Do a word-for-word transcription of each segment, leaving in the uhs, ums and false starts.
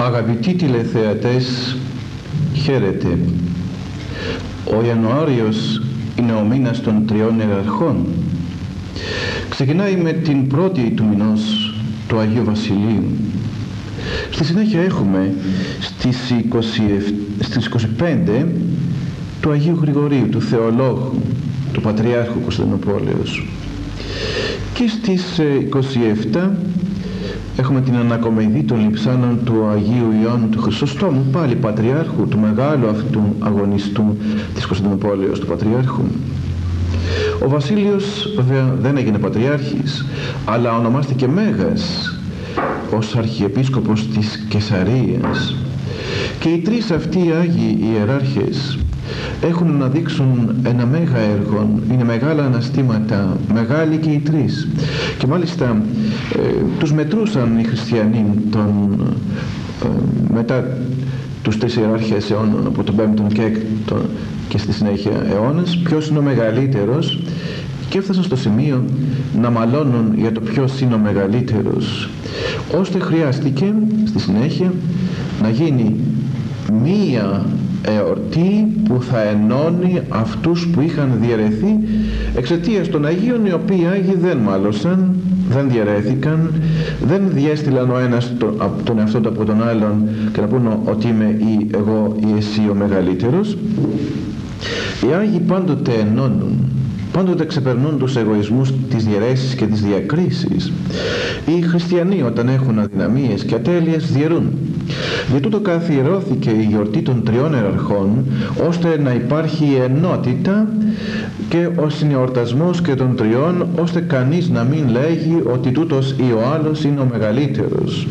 Αγαπητοί τηλεθεατές, χαίρετε. Ο Ιανουάριος είναι ο μήνας των τριών ιεραρχών. Ξεκινάει με την πρώτη του μηνός του Αγίου Βασιλείου. Στη συνέχεια έχουμε στις, είκοσι, στις είκοσι πέντε του Αγίου Γρηγορίου, του Θεολόγου, του Πατριάρχου Κωνσταντινούπολεως. Και στις είκοσι επτά έχουμε την ανακομιδή των λειψάνων του Αγίου Ιωάννου του Χρυσοστόμου, πάλι Πατριάρχου, του μεγάλου αυτού αγωνιστού της Κωνσταντινούπολεως, του Πατριάρχου. Ο Βασίλειος βέβαια δεν έγινε Πατριάρχης, αλλά ονομάστηκε Μέγας ως Αρχιεπίσκοπος της Καισαρίας. Και οι τρεις αυτοί οι Άγιοι Ιεράρχες έχουν να δείξουν ένα μέγα έργο, είναι μεγάλα αναστήματα, μεγάλοι και οι τρεις. Και μάλιστα ε, τους μετρούσαν οι χριστιανοί τον, ε, μετά τους τρεις ιεράρχες αιώνων, από τον πέμπτον και έκτον και στη συνέχεια αιώνας, ποιος είναι ο μεγαλύτερος, και έφτασαν στο σημείο να μαλώνουν για το ποιος είναι ο μεγαλύτερος, ώστε χρειάστηκε στη συνέχεια να γίνει μία εορτή που θα ενώνει αυτούς που είχαν διαιρεθεί εξαιτίας των Αγίων, οι οποίοι Άγιοι δεν μάλωσαν, δεν διαιρέθηκαν, δεν διέστηλαν ο ένας τον, τον εαυτό του από τον άλλον και να πούνε ότι είμαι ή εγώ ή εσύ ο μεγαλύτερος. Οι Άγιοι πάντοτε ενώνουν, πάντοτε ξεπερνούν τους εγωισμούς, τις διαιρέσεις και τις διακρίσεις. Οι χριστιανοί όταν έχουν αδυναμίες και ατέλειες διαιρούν. Γι' τούτο καθιερώθηκε η γιορτή των τριών ιεραρχών, ώστε να υπάρχει ενότητα και ο συνεορτασμός και των τριών, ώστε κανείς να μην λέγει ότι τούτος ή ο άλλος είναι ο μεγαλύτερος.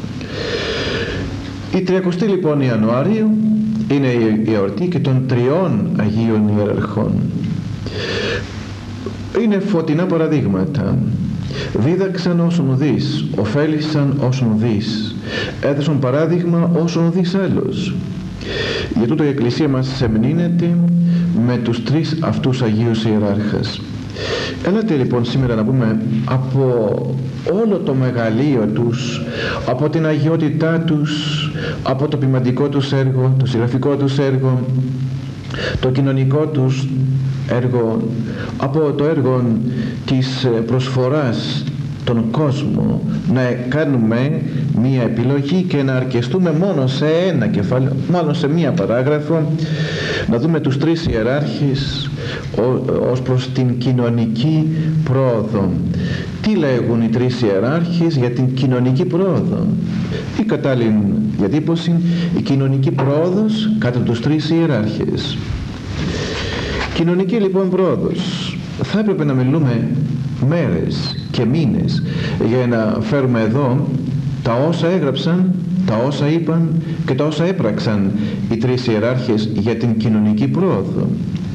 Η τριακοστή λοιπόν Ιανουαρίου είναι η εορτή και των τριών Αγίων Ιεραρχών. Είναι φωτεινά παραδείγματα. Δίδαξαν όσον ουδείς, ωφέλησαν όσον ουδείς, έδωσαν παράδειγμα όσον ουδείς άλλος. Για τούτο η Εκκλησία μας σεμνύνεται με τους τρεις αυτούς Αγίους Ιεράρχας. Έλατε λοιπόν σήμερα να πούμε από όλο το μεγαλείο τους, από την αγιότητά τους, από το ποιμαντικό τους έργο, το συγγραφικό τους έργο, το κοινωνικό τους έργο, από το έργο της προσφοράς τον κόσμο, να κάνουμε μία επιλογή και να αρκεστούμε μόνο σε ένα κεφάλαιο, μόνο σε μία παράγραφο, να δούμε τους τρεις ιεράρχες ως προς την κοινωνική πρόοδο. Τι λέγουν οι τρεις ιεράρχες για την κοινωνική πρόοδο? Η κατάλληλη διατύπωση, η κοινωνική πρόοδος κατά τους τρεις ιεράρχες. Κοινωνική λοιπόν πρόοδος. Θα έπρεπε να μιλούμε μέρες και μήνες για να φέρουμε εδώ τα όσα έγραψαν, τα όσα είπαν και τα όσα έπραξαν οι τρεις ιεράρχες για την κοινωνική πρόοδο.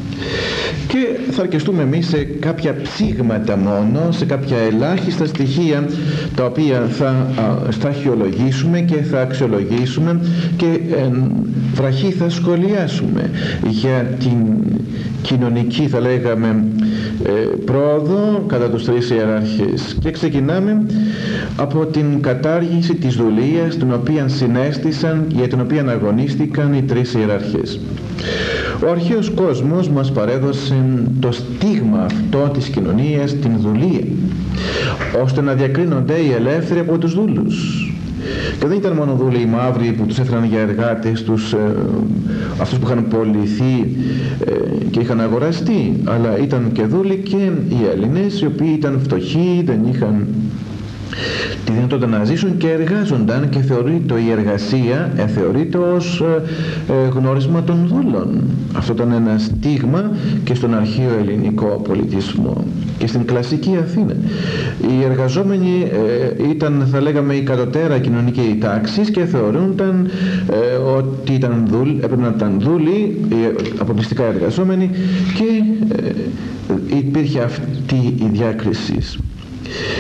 Και θα αρκεστούμε εμείς σε κάποια ψήγματα μόνο, σε κάποια ελάχιστα στοιχεία τα οποία θα σταχυολογήσουμε και θα αξιολογήσουμε και ε, βραχή θα σχολιάσουμε για την κοινωνική, θα λέγαμε, ε, πρόοδο κατά τους τρεις ιεράρχες. Και ξεκινάμε από την κατάργηση της δουλείας, την οποία συνέστησαν, για την οποία αγωνίστηκαν οι τρεις ιεράρχες. Ο αρχαίος κόσμος μας παρέδωσε το στίγμα αυτό της κοινωνίας, την δουλεία, ώστε να διακρίνονται οι ελεύθεροι από τους δούλους. Και δεν ήταν μόνο δούλοι οι μαύροι που τους έφεραν για εργάτες, τους, ε, αυτούς που είχαν πωληθεί ε, και είχαν αγοραστεί, αλλά ήταν και δούλοι και οι Έλληνες, οι οποίοι ήταν φτωχοί, δεν είχαν τη δυνατότητα να ζήσουν και εργάζονταν, και θεωρείται η εργασία ε, θεωρείται ως ε, ε, γνώρισμα των δούλων. Αυτό ήταν ένα στίγμα και στον αρχαίο ελληνικό πολιτισμό και στην κλασική Αθήνα. Οι εργαζόμενοι ε, ήταν, θα λέγαμε, η κατωτέρα κοινωνική τάξη και θεωρούνταν ε, ότι ήταν δούλ, έπρεπε να ήταν δούλοι, ε, αποκλειστικά εργαζόμενοι, και ε, υπήρχε αυτή η διάκριση.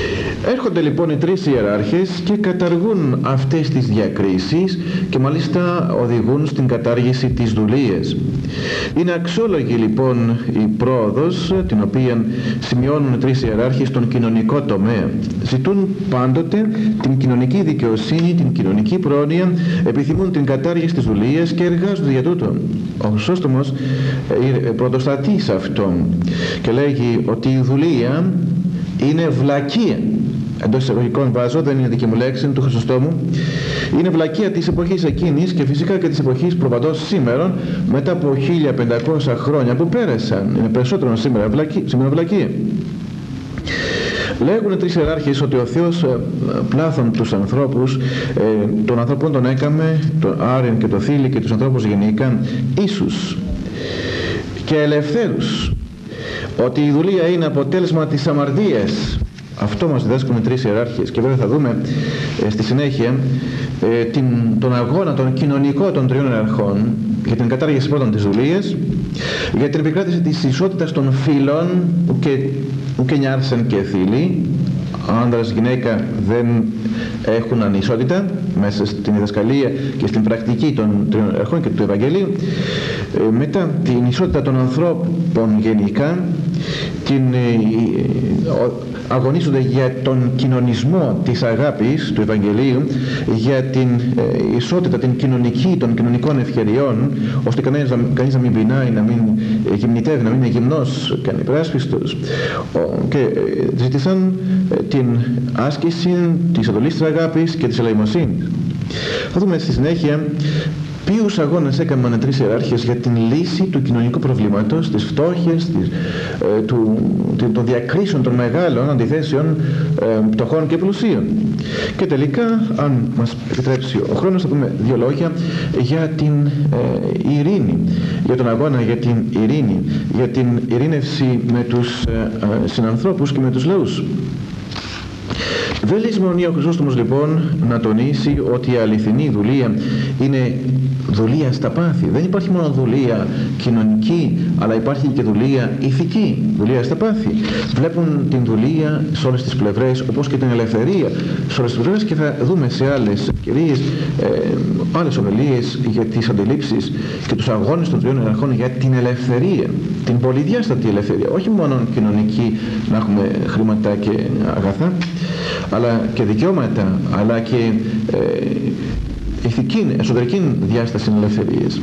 Έρχονται λοιπόν οι τρεις ιεράρχες και καταργούν αυτές τις διακρίσεις και μάλιστα οδηγούν στην κατάργηση της δουλείας. Είναι αξιόλογη λοιπόν η πρόοδος την οποία σημειώνουν οι τρεις ιεράρχες στον κοινωνικό τομέα. Ζητούν πάντοτε την κοινωνική δικαιοσύνη, την κοινωνική πρόνοια, επιθυμούν την κατάργηση της δουλείας και εργάζονται για τούτο. Ο Χρυσόστομος πρωτοστατεί σε αυτό και λέγει ότι η δουλεία είναι βλακεία. Εντός εισαγωγικών βάζω, δεν είναι δική μου λέξη, είναι του Χρυσοστόμου. Είναι βλακεία της εποχής εκείνης και φυσικά και της εποχής προπαντός σήμερα, μετά από χίλια πεντακόσια χρόνια που πέρασαν. Είναι περισσότερο σήμερα, βλακή, σήμερα βλακεία. Λέγουν τρεις ιεράρχες ότι ο Θεός πλάθων τους ανθρώπους, ε, των ανθρώπων τον έκαμε, τον Άριν και τον Θήλη και τους ανθρώπους γενικά ίσους και ελευθέρους. Ότι η δουλεία είναι αποτέλεσμα της αμαρτίας. Αυτό μας διδάσκουν οι τρεις ιεράρχες και βέβαια θα δούμε ε, στη συνέχεια ε, την, τον αγώνα, τον κοινωνικό των τριών ιεραρχών για την κατάργηση πρώτον της δουλείας, για την επικράτηση της ισότητας των φύλων ουκε νιάρσεν και θήλοι, άνδρας γυναίκα δεν έχουν ανισότητα μέσα στην διδασκαλία και στην πρακτική των τριών ιεραρχών και του Ευαγγελίου. Ε, μετά την ισότητα των ανθρώπων γενικά, την, ε, αγωνίζονται για τον κοινωνισμό της αγάπης του Ευαγγελίου, για την ε, ισότητα, την κοινωνική των κοινωνικών ευκαιριών, ώστε κανείς, κανείς να μην πεινάει, να μην ε, γυμνητεύει, να μην είναι γυμνός και ανυπεράσπιστος, και ε, ζήτησαν ε, την άσκηση της εντολής της αγάπης και της ελεημοσύνης. Θα δούμε στη συνέχεια ποιους αγώνες έκαναν οι τρεις ιεράρχες για την λύση του κοινωνικού προβλήματος, της φτώχειας, της, ε, του, των διακρίσεων των μεγάλων αντιθέσεων ε, πτωχών και πλουσίων. Και τελικά, αν μας επιτρέψει ο χρόνος, θα πούμε δύο λόγια για την ε, ειρήνη, για τον αγώνα για την ειρήνη, για την ειρήνευση με τους ε, ε, συνανθρώπους και με τους λαούς. Δεν λησμονεί ο Χρυσόστομος λοιπόν να τονίσει ότι η αληθινή δουλεία είναι δουλεία στα πάθη. Δεν υπάρχει μόνο δουλεία κοινωνική, αλλά υπάρχει και δουλεία ηθική, δουλεία στα πάθη. Βλέπουν την δουλεία σε όλες τις πλευρές, όπως και την ελευθερία σε όλες τις πλευρές, και θα δούμε σε άλλες ευκαιρίες ε, άλλες ομιλίες για τις αντιλήψεις και τους αγώνες των τριών ιεραρχών για την ελευθερία, την πολυδιάστατη ελευθερία, όχι μόνο κοινωνική, να έχουμε χρήματα και αγαθά, αλλά και δικαιώματα, αλλά και ε, ηθική, εσωτερική διάσταση ελευθερίας.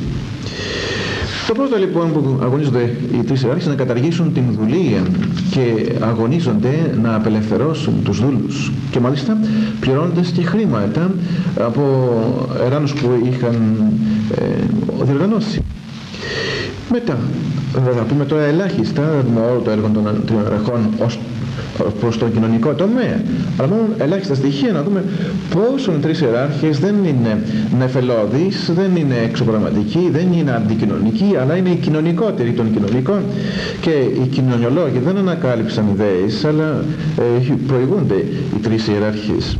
Το πρώτο λοιπόν που αγωνίζονται οι τρεις ιεράρχες είναι να καταργήσουν την δουλεία και αγωνίζονται να απελευθερώσουν τους δούλους, και μάλιστα πληρώνοντας και χρήματα από εράνους που είχαν ε, διοργανώσει. Μετά, θα πούμε τώρα ελάχιστα, θα δούμε όλο το έργο των τριών ιεραρχών ως προς τον κοινωνικό τομέα, αλλά μόνο ελάχιστα στοιχεία να δούμε πόσο οι τρεις ιεράρχες δεν είναι νεφελώδεις, δεν είναι εξωπραγματικοί, δεν είναι αντικοινωνικοί, αλλά είναι οι κοινωνικότεροι των κοινωνικών, και οι κοινωνιολόγοι δεν ανακάλυψαν ιδέες, αλλά ε, προηγούνται οι τρεις ιεράρχες.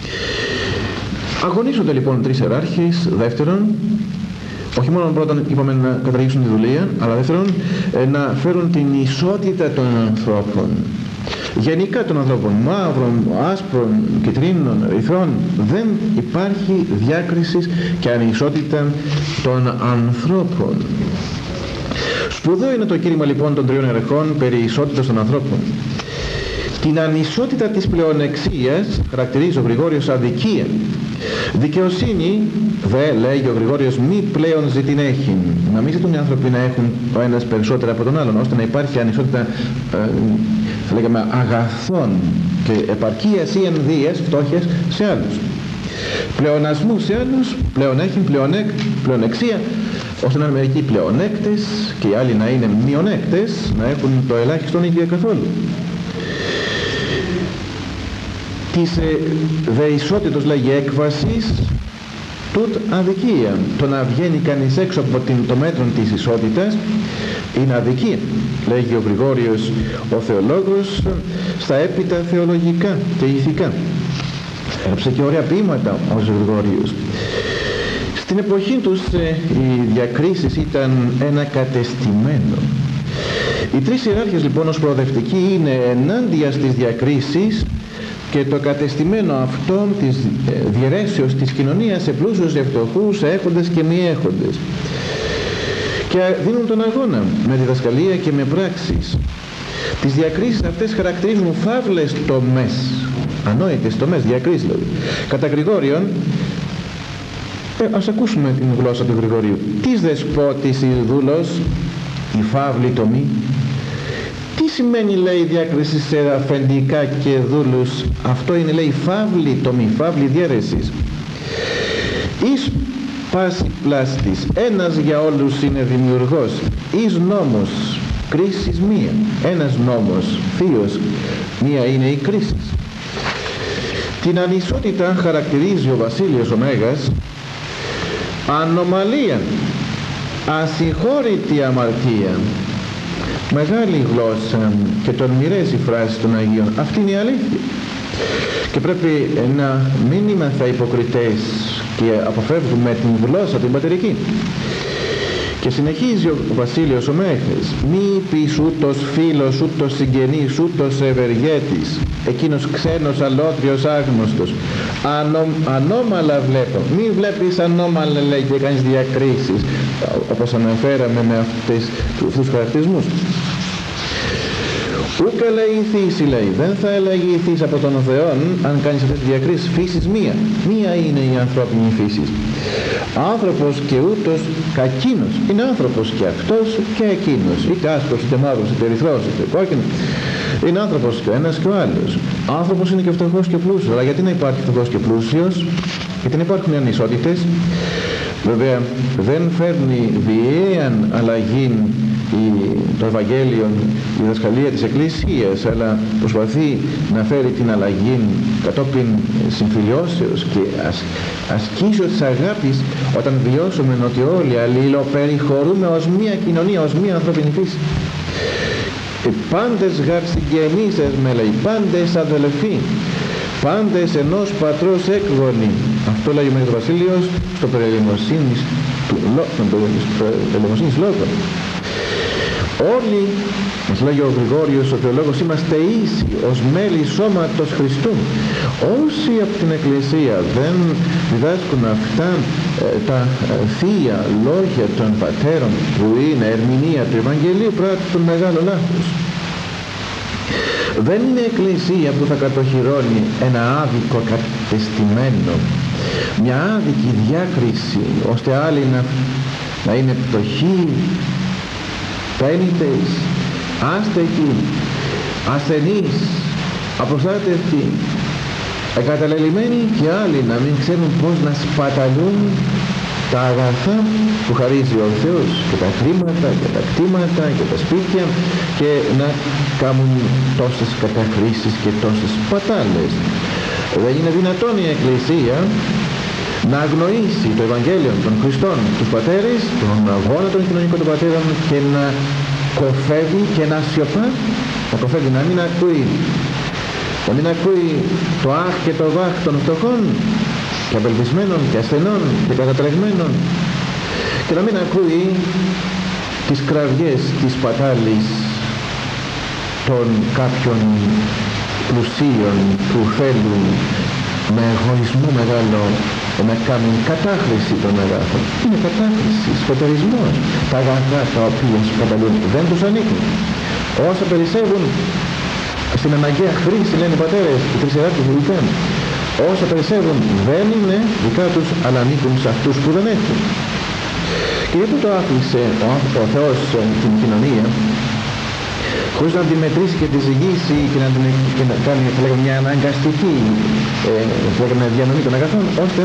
Αγωνίζονται λοιπόν οι τρεις ιεράρχες δεύτερον, όχι μόνο πρώτον είπαμε να καταργήσουν τη δουλεία, αλλά δεύτερον ε, να φέρουν την ισότητα των ανθρώπων. Γενικά των ανθρώπων, μαύρων, άσπρων, κυτρίνων, ερυθρών, δεν υπάρχει διάκριση και ανισότητα των ανθρώπων. Σπουδαίο είναι το κήρυγμα λοιπόν των τριών ιεραρχών περί ισότητας των ανθρώπων. Την ανισότητα της πλεονεξίας χαρακτηρίζει ο Γρηγόριος αδικία. Δικαιοσύνη, δε, λέγει ο Γρηγόριος, μη πλέον ζητήν έχει. Να μην ζητούν οι άνθρωποι να έχουν ο ένας περισσότερα από τον άλλον, ώστε να υπάρχει ανισότητα, ε, θα λέγαμε, αγαθών και επαρκείας ή ενδύες, φτώχειας σε άλλους. Πλεονασμού σε άλλους, πλέον έχει, πλεονεκ, πλεονεξία, ώστε να είναι μερικοί πλεονέκτες και οι άλλοι να είναι μειονέκτες, να έχουν το ελάχιστον ή και καθόλου. Της ε, δε ισότητος, λέγει, έκβασης τούτ αδικία. Το να βγαίνει κανείς έξω από την, το μέτρο της ισότητας είναι αδικία, λέγει ο Γρηγόριος ο θεολόγος στα έπειτα θεολογικά και ηθικά. Έγραψε και ωραία ποίηματα ο Γρηγόριος. Στην εποχή τους ε, οι διακρίσεις ήταν ένα κατεστημένο. Οι τρεις ιεράρχες λοιπόν ως προοδευτικοί είναι ενάντια στις διακρίσεις και το κατεστημένο αυτό της διαιρέσεως της κοινωνίας σε πλούσιους, σε φτωχούς, σε έχοντες και μη έχοντες, και δίνουν τον αγώνα με διδασκαλία και με πράξεις. Τις διακρίσεις αυτές χαρακτηρίζουν φαύλες τομές, ανόητες τομές, διακρίσεις δηλαδή. Κατά Γρηγόριον, ε, ας ακούσουμε την γλώσσα του Γρηγορίου. «Τις δεσπότης η δούλος, η φαύλη τομή». Τι σημαίνει, λέει, διάκριση σε αφεντικά και δούλους? Αυτό είναι, λέει, φαύλη τομή, φαύλη διαίρεση. Εις πάση πλάστης, ένας για όλους είναι δημιουργός, εις νόμος κρίσης μία. Ένας νόμος θείος, μία είναι η κρίση. Την ανισότητα χαρακτηρίζει ο Βασίλειος ο Μέγας ανομαλία, ασυγχώρητη αμαρτία. Μεγάλη γλώσσα και τον μοιράζει η φράση των Αγίων. Αυτή είναι η αλήθεια. Και πρέπει να μην είμαστε υποκριτές και αποφεύγουμε την γλώσσα την πατερική. Και συνεχίζει ο Βασίλειος ο Μέγας. Μη πεις ούτως φίλος, ούτως συγγενής, ούτως ευεργέτης, εκείνος ξένος, αλότριος, άγνωστος. Ανώ, ανώμαλα βλέπω. Μη βλέπεις ανώμαλα, λέει, και κάνεις διακρίσεις, όπως αναφέραμε με αυτές, αυτούς τους χαρακτηρισμούς. Ούκ ελεηθείς, λέει, δεν θα ελεηθείς από τον Θεό αν κάνεις αυτές τις διακρίσεις. Φύσης μία. Μία είναι η ανθρώπινη φύση. Άνθρωπος και ούτως κακίνος. Είναι άνθρωπος και αυτός και εκείνος. Είτε άσπρος, είτε μαύρος, είτε ερυθρός, είτε κόκκινος. Είναι άνθρωπος και ο ένας και ο άλλος. Άνθρωπος είναι και φτωχός και πλούσιος. Αλλά γιατί να υπάρχει φτωχός και πλούσιος? Γιατί να υπάρχουν ανισότητες? Βέβαια δεν φέρνει βιαίαν αλλαγή το Ευαγγέλιο, η διδασκαλία της Εκκλησίας, αλλά προσπαθεί να φέρει την αλλαγή κατόπιν συμφιλιώσεως και ασ, ασκήσεως της αγάπης, όταν βιώσουμε ότι όλοι αλληλοπεριχωρούμε ως μία κοινωνία, ως μία ανθρώπινη φύση. Οι πάντες γαρ συγγενείς με, λέει, πάντες αδελφοί, πάντες ενός πατρός έκγονοι. Αυτό λέγει ο Μέγας Βασίλειος στο περιλημοσύνης λόγο. Όλοι, μας λέγει ο Γρηγόριος ο θεολόγος, είμαστε ίσοι ως μέλη σώματος Χριστού. Όσοι από την Εκκλησία δεν διδάσκουν αυτά ε, τα ε, θεία λόγια των πατέρων, που είναι ερμηνεία του Ευαγγελίου, πράττουν μεγάλο λάθος. Δεν είναι Εκκλησία που θα κατοχυρώνει ένα άδικο κατεστημένο, μια άδικη διάκριση, ώστε άλλοι να, να είναι πτωχοί, πένητες, άστεκοι, ασθενείς, απροστάτευτοι, εγκαταλελειμμένοι, και άλλοι να μην ξέρουν πώς να σπαταλούν τα αγαθά που χαρίζει ο Θεός, και τα χρήματα και τα κτήματα και τα σπίτια, και να κάνουν τόσες καταχρήσεις και τόσες σπατάλες. Δεν είναι δυνατόν η Εκκλησία να αγνοήσει το Ευαγγέλιο των Χριστών, τους πατέρες, τον αγώνα των κοινωνικών των πατέρων, και να κοφεύει και να σιωπά, να κοφεύει, να μην ακούει, να μην ακούει το αχ και το βαχ των φτωχών και απελπισμένων και ασθενών και κατατρεγμένων, και να μην ακούει τις κραυγές της πατάλης των κάποιων πλουσίων που θέλουν με εγωισμό μεγάλο να κάνουν κατάχρηση των αγαθών. Είναι κατάχρηση, σκοτωρισμός. Τα αγαθά τα οποία σπαταλούν δεν τους ανήκουν. Όσα περισσεύουν στην αναγκαία χρήση, λένε οι πατέρες, οι τρισεράτες δουλειτές, όσα περισσεύουν δεν είναι δικά τους, αλλά ανήκουν σε αυτούς που δεν έχουν. Και γιατί το άφησε ο, ο Θεός την κοινωνία, χωρίς να τη μετρήσει και τη ζυγίσει και να, την, και να κάνει, θα λέγαμε, μια αναγκαστική ε, θα λέγαμε, διανομή των αγαθών, ώστε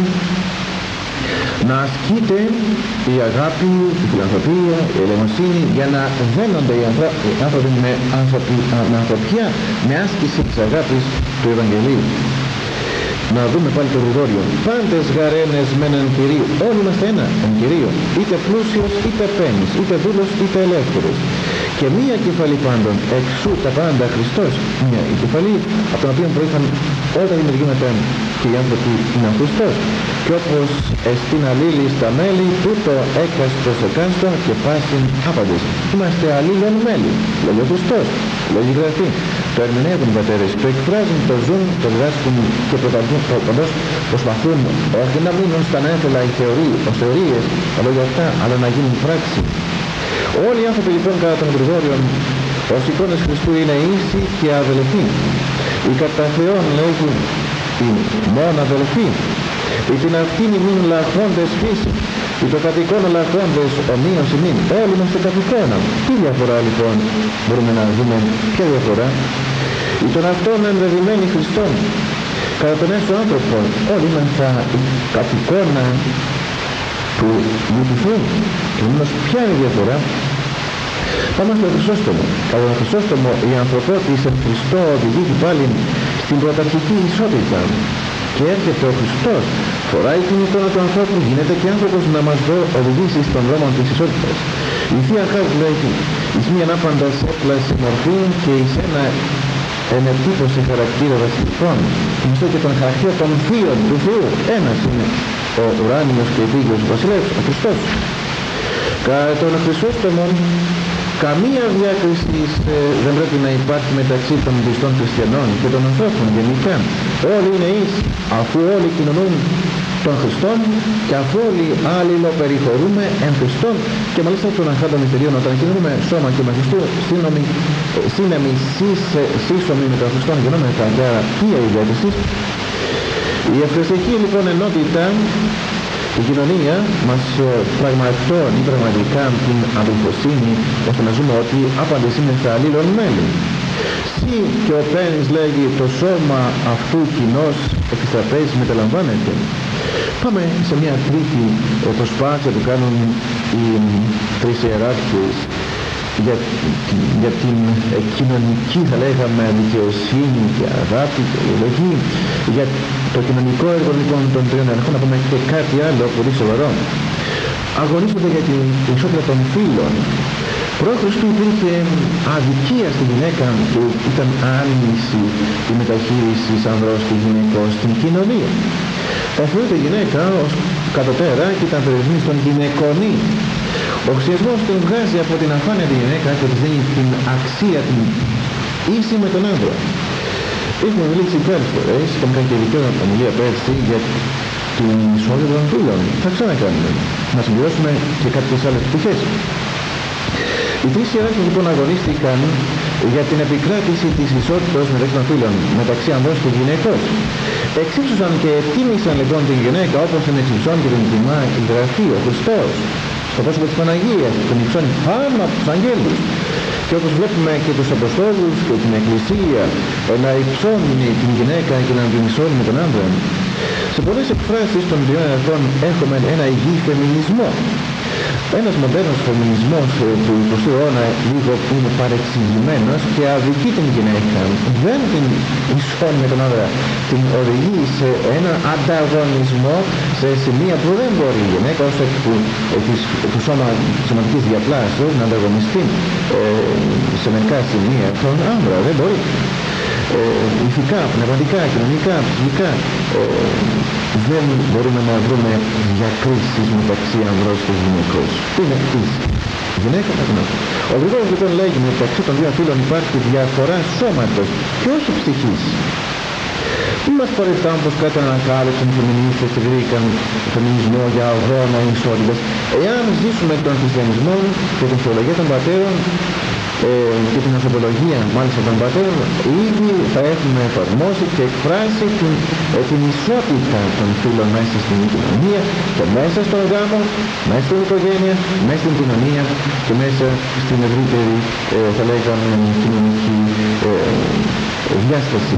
να ασκείται η αγάπη, η φιλανθρωπία, η ελεημοσύνη, για να δένονται οι άνθρωποι με, ανθρωπι, με ανθρωπιά, με άσκηση της αγάπης του Ευαγγελίου. Να δούμε πάλι το Γρηγόριο. Πάντες γαρένες μεν εν Κυρίου. Όλοι είμαστε ένα εν Κυρίου. Είτε πλούσιος, είτε πένης, είτε δούλος, είτε ελεύθερος. Και μία κεφαλή πάντων, εξού τα πάντα Χριστός. Μία η κεφαλή, από τον οποίο προήλθαν όλα τα δημιουργήματα και οι άνθρωποι είναι ο Χριστός. Και όπως εστίν αλλήλοι στα μέλη, τούτο έκαστος εκάστο και πάσιν άπαντες. Είμαστε αλλήλων μέλη, λέγει ο Χριστός, λέγει η Γραφή. το ερμηνεύουν οι πατέρες, το εκφράζουν, το ζουν, το διδάσκουν και πρωταγωνιστώς προσπαθούν όχι να μείνουν στα νέφελα οι θεωρίες, ως θεωρίες, αλλά για αυτά, αλλά να γίνουν πράξη. Όλοι οι άνθρωποι λοιπόν κατά των Γρηγόριων ως εικόνες Χριστού είναι ίσοι και αδελφοί. Οι κατά Θεόν λέγει οι μόν αδελφοί. Οι την αυτήν ημίν λαχόντες φύση. Οι το κατ' εικόνα λαχόντες ομοίως ημίν. Όλοι είμαστε κατ' εικόνα. Τι διαφορά λοιπόν μπορούμε να δούμε, ποια διαφορά? Οι των αυτών ενδεδειμένοι Χριστών. Κατά τον έσω άνθρωπο όλοι είμαστε κατ' εικόνα του Υιού του Θεού. Επομένως ποια είναι η διαφορά? Πάμε στο Χρυσόστομο. Κατά τον Χρυσόστομο η ανθρωπότης εν Χριστώ οδηγείται πάλι στην πρωταρχική ισότητα. Και έρχεται ο Χριστός, φοράει την εικόνα του ανθρώπου, γίνεται και άνθρωπος να μας δω οδηγήσει στον δρόμο της ισότητας. Η Θεία Χάρις λέγει, εις μίαν άπαντας έπλαση μορφή και εις ένα ενετύπωση χαρακτήρα βασιλικών. Μισθώ και τον χαρακτήρα των θείων του Θεού. Ένας είναι ο ουράνιος και επίγειος βασιλεύς, ο Χριστός. Κατά τον Χρυσόστομο καμία διάκριση ε, δεν πρέπει να υπάρχει μεταξύ των πιστών χριστιανών και των ανθρώπων γενικά. Όλοι είναι ίσοι, αφού όλοι κοινωνούν των Χριστών και αφού όλοι αλληλοπεριχωρούμε εν Χριστών, και μάλιστα των αρχάντων μυστηρίων όταν κοινωνούμε σώμα και με Χριστού σύνεμοι σύσσωμοι με τον Χριστόν γινόμεθα, και άρα ποια η διάκριση? Η ευχαριστική λοιπόν ενότητα, η κοινωνία μας πραγματώνει πραγματικά την αδελφοσύνη, ώστε να ζούμε ότι άπαντες είναι στα αλλήλων μέλη. Συ και ο Πένης λέγει, το σώμα αυτού κοινός επιστραπέζης μεταλαμβάνεται. Πάμε σε μια τρίτη προσπάθεια που κάνουν οι τρεις ιεράρχες για, για την κοινωνική, θα λέγαμε, δικαιοσύνη και αγάπη και ευλογή, για το κοινωνικό έργο λοιπόν των τριών αρχών. Να πούμε και κάτι άλλο πολύ σοβαρό. Αγωνίζονται για την ισότητα των φύλων. Προ Χριστού υπήρχε αδικία στη γυναίκα που ήταν άνηση η μεταχείριση ανδρός και γυναικός στην κοινωνία. Θεωρείται η γυναίκα ως κατωτέρα και ήταν περιορισμένη στον γυναικονή. Ο χριστιανισμός την βγάζει από την αφάνεια τη γυναίκα και της δίνει την αξία την ίση με τον άντρα. Έχουμε μιλήσει πέρυσι φορές, είχαμε κάνει και ειδική ομιλία πέρυσι για την ισότητα των φύλων. Θα ξανακάνουμε. Να συμπληρώσουμε και κάποιες άλλες πτυχές. Οι τρεις ιεράρχες λοιπόν αγωνίστηκαν για την επικράτηση της ισότητας μεταξύ των φύλων, μεταξύ ανδρός και γυναικός. Εξύψωσαν και τίμησαν λοιπόν την γυναίκα όπως την εξυψώνει και την τιμά η Γραφή, ο Χριστός, στο πρόσωπο της Παναγίας, τον υψώνει πάνω από τους αγγέλους. Και όπως βλέπουμε και τους Αποστόλους και την Εκκλησία να υψώνει την γυναίκα και να την υψώνει με τον άντρα. Σε πολλές εκφράσεις των τριών αρχών έχουμε ένα υγιή φεμινισμό. Ένας μοντέρνος φεμινισμός του εικοστού αιώνα λίγο είναι παρεξηγημένος και αδικεί την γυναίκα. Δεν την ισώνει με τον άντρα. Την οδηγεί σε ένα ανταγωνισμό σε σημεία που δεν μπορεί η γυναίκα ως εκ του, του σώμα σωματικής διαπλάσεως να ανταγωνιστεί ε, σε μερικά σημεία τον άντρα. Δεν μπορεί. Ε, ηθικά, πνευματικά, κοινωνικά, ψυχικά ε, δεν μπορούμε να βρούμε διακρίσεις μεταξύ ανδρός και γυναικός. Είναι ίση. Γυναίκα θα την άντρα. Ο Γρηγόριος λοιπόν λέγει μεταξύ των δύο φύλων υπάρχει διαφορά σώματος και όχι ψυχής. Μην μας παριστάνουν πως κάτι ανακάλυψαν οι φεμινίστες και βρήκαν φεμινισμό για αγώνα ισότητας. Εάν ζήσουμε τον χριστιανισμό και την θεολογία των πατέρων ε, και την ανθρωπολογία μάλιστα των πατέρων, ήδη θα έχουμε εφαρμόσει και εκφράσει την, ε, την ισότητα των φύλων μέσα στην κοινωνία και μέσα στον γάμο, μέσα στην οικογένεια, μέσα στην κοινωνία και μέσα στην ευρύτερη ε, θα λέγαμε κοινωνική ε, διάσταση.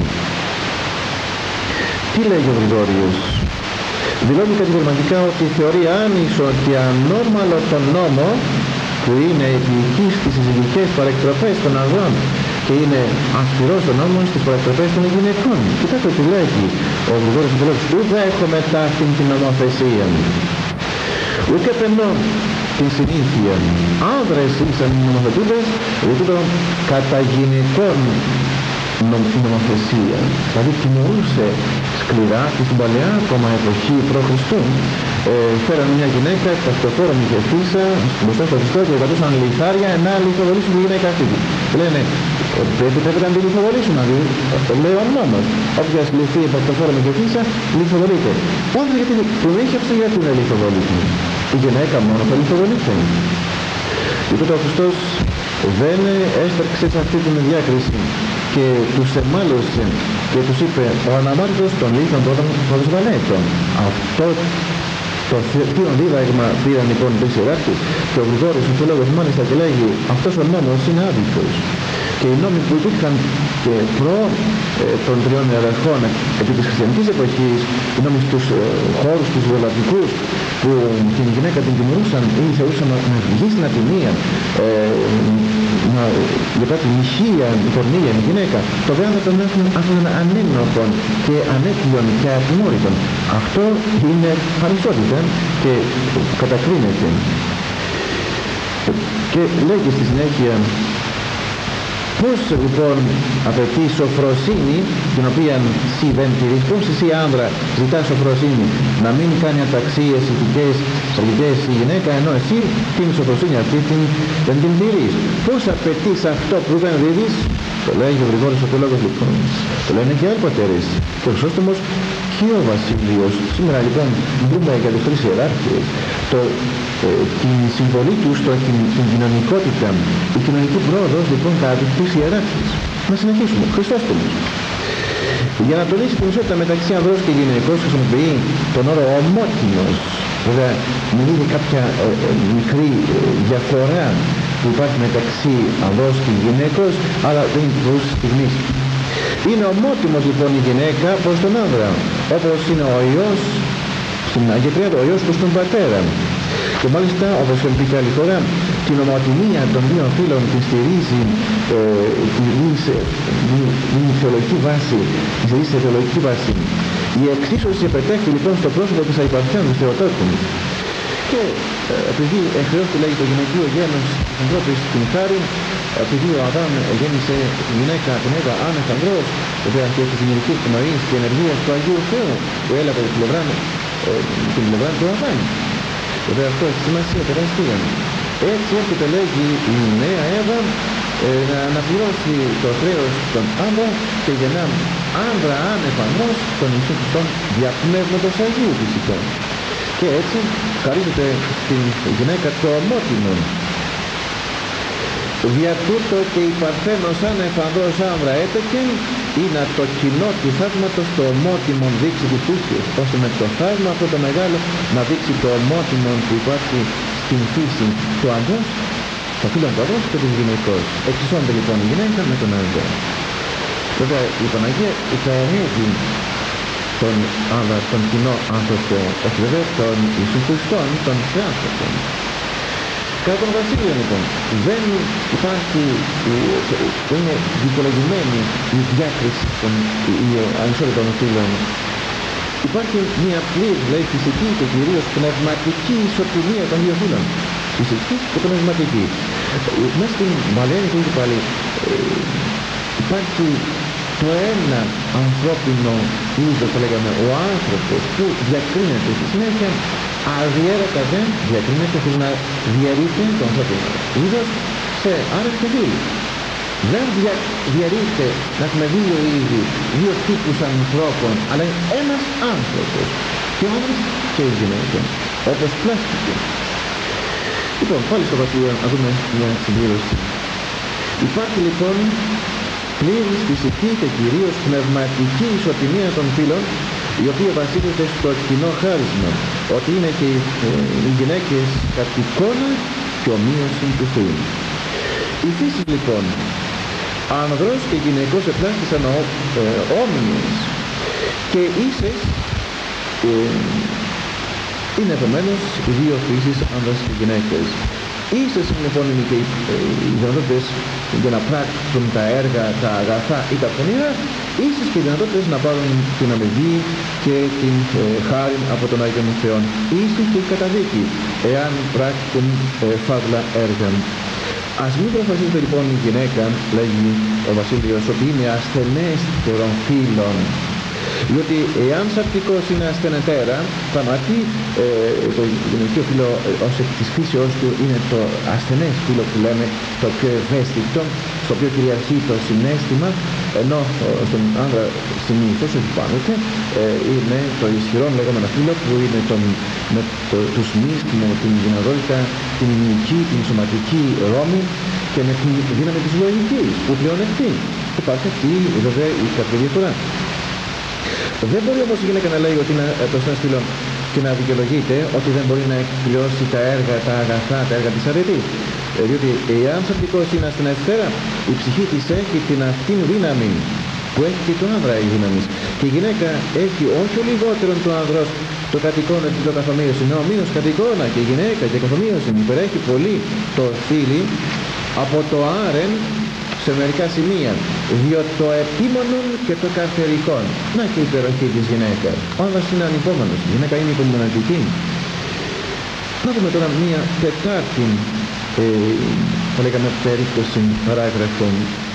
Τι λέγει ο Γρηγόριος? Δηλώνει κατηγορηματικά ότι θεωρεί άνισο και ανώρμαλο τον νόμο που είναι επίοικης στις συζυγικές παρεκτροπές των ανδρών και είναι αυστηρός ο νόμος στις παρεκτροπές των γυναικών. Κοιτάξτε τι λέγει ο Γρηγόριος Ορθοδόξος. Ούτε έχω μετά αυτήν την νομοθεσία, ούτε πενώ την συνήθεια. Άνδρες ήσαν οι νομοθετούντες, δηλαδή κατά γυναικών η νομοθεσία, δηλαδή τιμωρούσε σκληρά και στην παλαιά ακόμα εποχή προ Χριστού. Ε, φέραν μια γυναίκα, ταυτοφόρα μη γεφτήσα μπροστά στο Χριστό και κατούσαν λιθάρια να λιθοβολήσουν τη γυναίκα αυτή. λένε πρέπει, πρέπει να την λιθοβολήσουμε, λέει ο νόμος. Όποιος λυθεί από το φόρο με κεφίσα, λιθοβολείται. Πάντα γιατί που δεν είχε γιατί να λιθοβολείται. Η γυναίκα μόνο θα λιθοβολείται. Γιατί ο Χριστός δεν έστραξε σε αυτή την διάκριση και τους εμάλωσε και τους είπε ο αναμάρτητος των λίθων των Δεσβαλέτων. Αυτό το θείο δίδαγμα πήραν λοιπόν οι τρεις ιεράρχες και ο Γρηγόρης ο Θεολόγος μάλιστα και λέγει αυτός ο νόμος είναι άδικος. Και οι νόμοι που υπήρχαν και προ ε, των τριών ιεραρχών επί της χριστιανικής εποχής, οι νόμοι στους ε, χώρους τους γεωλατικούς που την γυναίκα την τιμωρούσαν ή θεωρούσαν να, να βγει στην ατιμία, ε, να, για κάτι μοιχεία, πορνεία, η γυναίκα, το βέβαια τον έχουν ανέμνοχον και ανέκυον και ατιμόρυτον. Αυτό είναι παρισότητα και κατακρίνεται. Και λέγει στη συνέχεια πώς λοιπόν απαιτεί σοφροσύνη, την οποία εσύ δεν τηρείς, πώς εσύ άνδρα ζητάς σοφροσύνη να μην κάνει αταξίες ηθικές, σαρκικές η γυναίκα, ενώ εσύ την σοφροσύνη αυτή την, δεν την τηρείς. Πώς απαιτείς αυτό που δεν δίδεις, το λέγει ο Γρηγόρης ο Θεολόγος λοιπόν, το λένε και άλλοι πατέρες, και ο Χρυσόστομος και ο Βασίλειος. Σήμερα λοιπόν δούμε για τους τρεις ιεράρχες το, ε, την συμβολή τους στην κοινωνικότητα, η κοινωνική πρόοδος λοιπόν κατά τους τρεις ιεράρχες. Να συνεχίσουμε. Χρυσόστομος, για να τονίσει την ισότητα μεταξύ ανδρός και γυναικός, χρησιμοποιεί τον όρο ομότιμος. Βέβαια μην δίνει κάποια ε, ε, μικρή ε, διαφορά που υπάρχει μεταξύ ανδρός και γυναικός, αλλά δεν είναι προς στιγμής. Είναι ομότιμος λοιπόν η γυναίκα προς τον άνδρα, όπως είναι ο Υιός στην Αγία Τριάδα, ο Υιός προς τον πατέρα. Και μάλιστα, όπως έχω πει και άλλη φορά, την ομοτιμία των δύο φίλων την στηρίζει ε, την θεολογική βάση, την στηρίζει σε θεολογική βάση. Η εξίσωση επετέχθη λοιπόν στο πρόσωπο της Αϊπαρθένου του Θεοτόκου. Και ε, επειδή εχρεώθηκε λέγει το γυναικείο γένος της ανθρώπης την χάρη, επειδή ο Αδάμ γέννησε γυναίκα, γυναίκα άνευ ανδρός, βέβαια και της δημιουργικής πνοής και ενεργείας του Αγίου Θεού που έλαβε την πλευρά, ε, την πλευρά του Αδάμ. Βέβαια αυτό έχει σημασία τεράστια. Έτσι έρχεται λέγει η νέα Εύα ε, να αναπληρώσει το χρέος των άνδρα και γεννά άνδρα άνευ ανδρός των Ιησού Χριστόν δια Πνεύματος Αγίου φυσικά. Και έτσι χαρίζεται στην γυναίκα το ομότιμο. Δια τούτο και η Παρθένος άνευ ανδρός άνδρα έτεκε ή να το κοινό του θαύματος το ομότιμον δείξει του πίστης, ώστε με το θαύμα αυτό το μεγάλο να δείξει το ομότιμον που υπάρχει στην φύση του ανδρός, το φύλλο του ανδρός και του γυναικός. Εξισώνται λοιπόν η γυναίκα με τον άνδρα. Βέβαια η Παναγία υπερεύει τον άνδρα, τον κοινό άνθρωπο, όχι βέβαια τον Ιησού Χριστόν, τον Θεάνθρωπον. Κατά τον Βασίλειο λοιπόν δεν υπάρχει, δεν είναι δικαιολογημένη η διάκριση των ανισόρροπων φύλων. Υπάρχει μια πλήρης, δηλαδή φυσική και κυρίως πνευματική ισοτιμία των δύο φύλων. Φυσική και πνευματική. Μέσα στην Μαλένη του πάλι υπάρχει το ένα ανθρώπινο είδος, θα λέγαμε, ο άνθρωπος που διακρίνεται στη συνέχεια αδιέρετα δεν διακρίνεται χωρίς να διαιρείται το ανθρώπινο είδος σε άνευ και δύο. Δεν δια, διαιρείται να έχουμε δύο είδη, δύο τύπους ανθρώπων, αλλά είναι ένας άνθρωπος, και ο άντρας και η γυναίκα, όπως πλάστηκε. Λοιπόν, πάλι στο Βασίλειο να δούμε μια συμπλήρωση. Υπάρχει λοιπόν πλήρης φυσική και κυρίως πνευματική ισοτιμία των φύλων, η οποία βασίζεται στο κοινό χάρισμα, ότι είναι και οι, ε, οι γυναίκες κατ' εικόνα και ομοίωση του Θεού. Η φύση λοιπόν ανδρός και γυναικός επλάστησαν ε, όμοιες και ίσες, ε, είναι επομένως οι δύο φύσεις άνδρας και γυναίκες. Ίσες λοιπόν είναι και οι, ε, οι δυνατότητες για να πράξουν τα έργα, τα αγαθά ή τα πονηρά, ίσες και οι δυνατότητες να πάρουν την αμοιβή και την ε, χάρη από τον Άγιον Θεόν. Ίσες και η καταδίκη, εάν πράξουν ε, φαύλα έργα. Ας μην προφασίζεται λοιπόν η γυναίκα, λέγει ο Βασίλειος, ότι είναι ασθενέστερον φύλων. Διότι εάν σαπτικός είναι ασθενετέρα, πραγματι ε, το γυναικείο φύλο ως εκ της φύσεως του είναι το ασθενές φύλο που λέμε, το πιο ευαίσθητο, στο οποίο κυριαρχεί το συναίσθημα, ενώ στον άνδρα συνήθως, όχι πάντοτε, είναι το ισχυρό λεγόμενο φύλλο που είναι τον, με το, του συνείσθημο, την δυνατότητα, την ηλική, την σωματική ρόμη και με την δύναμη της λογικής που πλεονεκτεί. Υπάρχει αυτή βέβαια η κάποια διαφορά. Δεν μπορεί όμως η γυναίκα να λέει ότι είναι το στήλο και να δικαιολογείται ότι δεν μπορεί να εκπληρώσει τα έργα, τα αγαθά, τα έργα της αρετής. Διότι εάν σαπτικός είναι ασθενέσφαιρα, η ψυχή της έχει την αυτήν δύναμη που έχει και το άνδρα η δύναμη. Και η γυναίκα έχει όχι ο λιγότερον του άνδρος το κατοικώνα και το καθομοίωση, ενώ μήνως κατοικώνα και η γυναίκα και καθομοίωση υπερέχει πολύ το θήλυ από το άρεν σε μερικά σημεία, διότι το επίμονον και το καρτερικόν. Να και η υπεροχή της γυναίκας. Ο άνδρας είναι ανυπόμονος, η γυναίκα είναι υπομονετική. Να δούμε τώρα μία τετάρτη, ε, θα λέγαμε περίπτωση παράγραφων.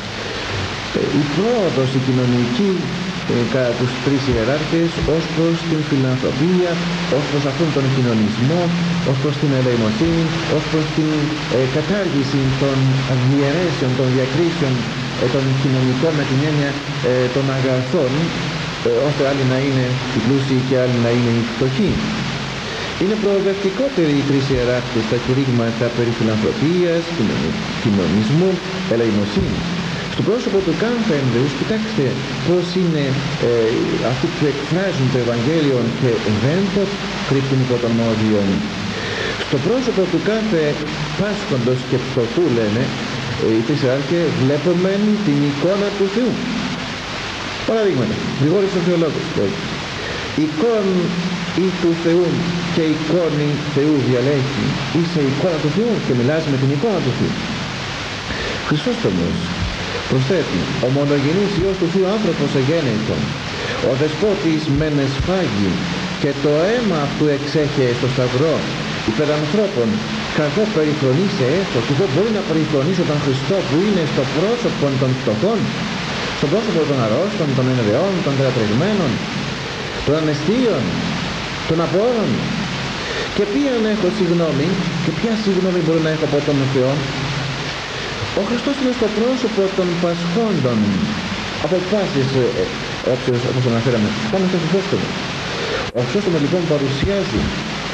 Ε, η πρόοδος η κοινωνική ε, κατά τους τρεις ιεράρχες ως προς την φιλανθρωπία, ως προς αυτόν τον κοινωνισμό, ως προς την ελεημοσύνη, ως προς την ε, κατάργηση των διαιρέσεων, των διακρίσεων ε, των κοινωνικών με την έννοια ε, των αγαθών, ε, ώστε άλλοι να είναι οι πλούσιοι και άλλοι να είναι οι φτωχοί. Είναι προοδευτικότεροι οι τρεις ιεράρχες στα κηρύγματα περί φιλανθρωπίας, κοινωνισμού, ελεημοσύνης. Στο πρόσωπο του κάθε Ενδεούς, κοιτάξτε πώς είναι ε, αυτοί που εκφράζουν το Ευαγγέλιο και δεν το κρύπτουν υπό τον όδιον. Στο πρόσωπο του κάθε πάσχοντος και πτωχού, λένε ε, οι τρεις ιεράρχες, βλέπουμε την εικόνα του Θεού. Παραδείγματα, Γρηγόρης ο Θεολόγος. Εικόν ή του Θεού και εικόνη Θεού διαλέγει. Είσαι εικόνα του Θεού και μιλάς με την εικόνα του Θεού. Χρυσόστομος προσθέτει, ο μονογενής Υιός του Θεού άνθρωπος εγέννητον, ο δεσπότης μεν εσφάγει και το αίμα αυτού εξέχε στο σταυρό υπέρ ανθρώπων, καθώ περιφρονείσαι έχω και εγώ μπορεί να περιφρονήσω τον Χριστό που είναι στο πρόσωπο των φτωχών, στο πρόσωπο των αρρώστων, των ενεδεών, των κατατρεγμένων, των αναισθείων, των απόρων. Και ποιαν έχω συγγνώμη και ποια συγγνώμη μπορεί να έχω από τον Θεό? Ο Χριστός είναι στο πρόσωπο των πασχόντων από πάσης ε, όψεως, όπως αναφέραμε. Πάμε στο Χρυσόστομο. Ο Χρυσόστομος λοιπόν παρουσιάζει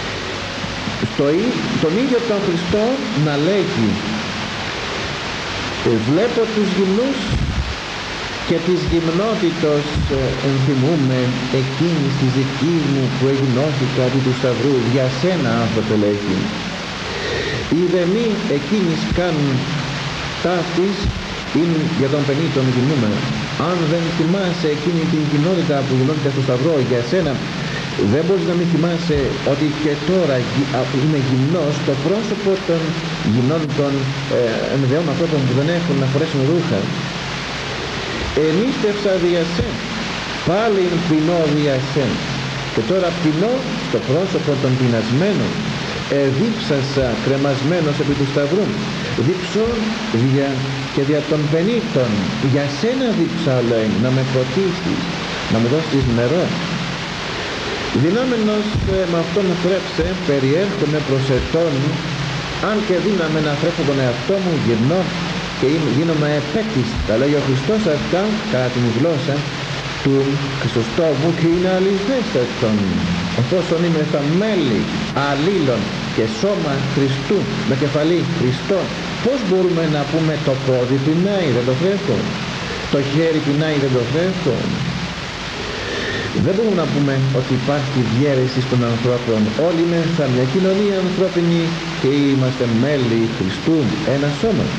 στο, τον ίδιο τον Χριστό να λέγει βλέπω τους γυμνούς και της γυμνότητος ε, ενθυμούμε εκείνης της δικής μου που εγινώθηκα επί του Σταυρού, για σένα άνθρωπε λέγει. Είδε μη εκείνης κάνουν ταύτης είναι για τον πενήτων γυμνούμενο. Αν δεν θυμάσαι εκείνη την κοινότητα που γινόταν στο Σταυρό για σένα, δεν μπορείς να μην θυμάσαι ότι και τώρα είμαι γυμνός στο πρόσωπο των γυμνών των ε, ενδεών ανθρώπων που δεν έχουν να φορέσουν ρούχα. Ενίστευσα δια σεν, πάλι πεινώ δια σεν. Και τώρα πεινώ στο πρόσωπο των πεινασμένων. Εδίψασα κρεμασμένος επί του Σταυρού. Δίψω δια και δια των πενήτων. Για σένα δίψα, λέει, να με φωτίσεις, να μου δώσεις νερό. Δυνάμενος ε, με αυτόν να θρέψε, περιέρχομαι προς ετών, αν και δύναμε να θρέψω τον εαυτό μου, γυρνώ και γίνομαι επέτης. Τα λέει ο Χριστός αυτά κατά την γλώσσα του Χρυσοστόμου και είναι αληθέστατον. Εφόσον είμαι στα μέλη αλλήλων και σώμα Χριστού με κεφαλή Χριστό, πώς μπορούμε να πούμε το πόδι πεινάει, δεν το θρέφω, το χέρι πεινάει, δεν το θρέφω? Δεν μπορούμε να πούμε ότι υπάρχει διαίρεση των ανθρώπων. Όλοι είμαστε μια κοινωνία ανθρώπινη και είμαστε μέλη Χριστού, ένα σώμα.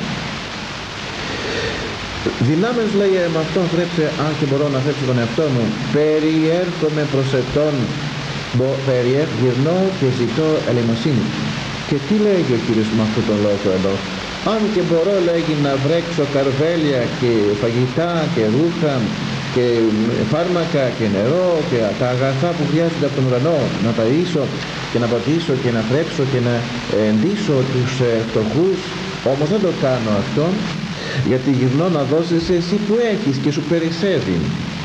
Δυνάμες, λέει, με αυτόν θρέψε, αν και μπορώ να θρέψω τον εαυτό μου, περιέρχομαι προς ετών, περιέρχω, γυρνώ και ζητώ ελεημοσύνη. Και τι λέγει ο Κύριος με αυτόν τον λόγο εδώ? Αν και μπορώ, λέγει, να βρέξω καρβέλια και φαγητά και ρούχα και φάρμακα και νερό και τα αγαθά που χρειάζονται από τον ουρανό, να ταΐσω και να πατήσω και να θρέψω και να εντύσω τους φτωχούς, όμως δεν το κάνω αυτό, γιατί γυρνώ να δώσεις εσύ που έχεις και σου περισσεύει.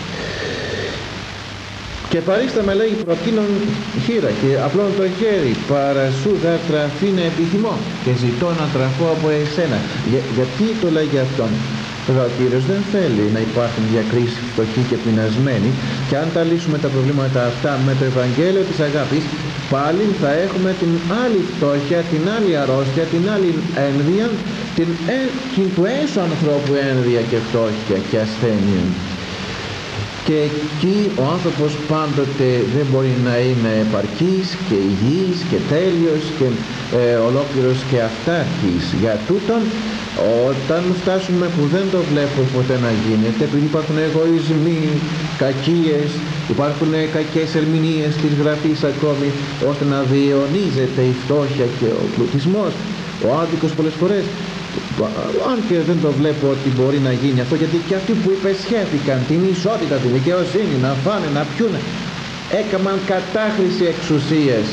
Και παρίστα με, λέγει, προτείνων χείρα και απλών το χέρι, παρασού δα τραφήν επιθυμώ και ζητώ να τραφώ από εσένα. Για, γιατί το λέγει αυτόν? Βέβαια ο Κύριος δεν θέλει να υπάρχουν διακρίσεις φτωχοί και πεινασμένοι, και αν τα λύσουμε τα προβλήματα αυτά με το Ευαγγέλιο της αγάπης, πάλι θα έχουμε την άλλη φτώχεια, την άλλη αρρώστια, την άλλη ένδυα, την, ε, την του έσω ανθρώπου ένδυα και φτώχεια και ασθένεια. Και εκεί ο άνθρωπος πάντοτε δεν μπορεί να είναι επαρκής και υγιής και τέλειος και ε, ολόκληρος και αυτάρκης. Για τούτον, όταν φτάσουμε που δεν το βλέπω ποτέ να γίνεται, επειδή υπάρχουν εγωισμοί, κακίες, υπάρχουν κακές ερμηνείες της Γραφής ακόμη, ώστε να διαιωνίζεται η φτώχεια και ο πλουτισμός, ο άδικος πολλές φορές, αν και δεν το βλέπω ότι μπορεί να γίνει αυτό, γιατί και αυτοί που υπεσχέθηκαν την ισότητα, τη δικαιοσύνη, να φάνε, να πιούνε, έκαναν κατάχρηση εξουσίας,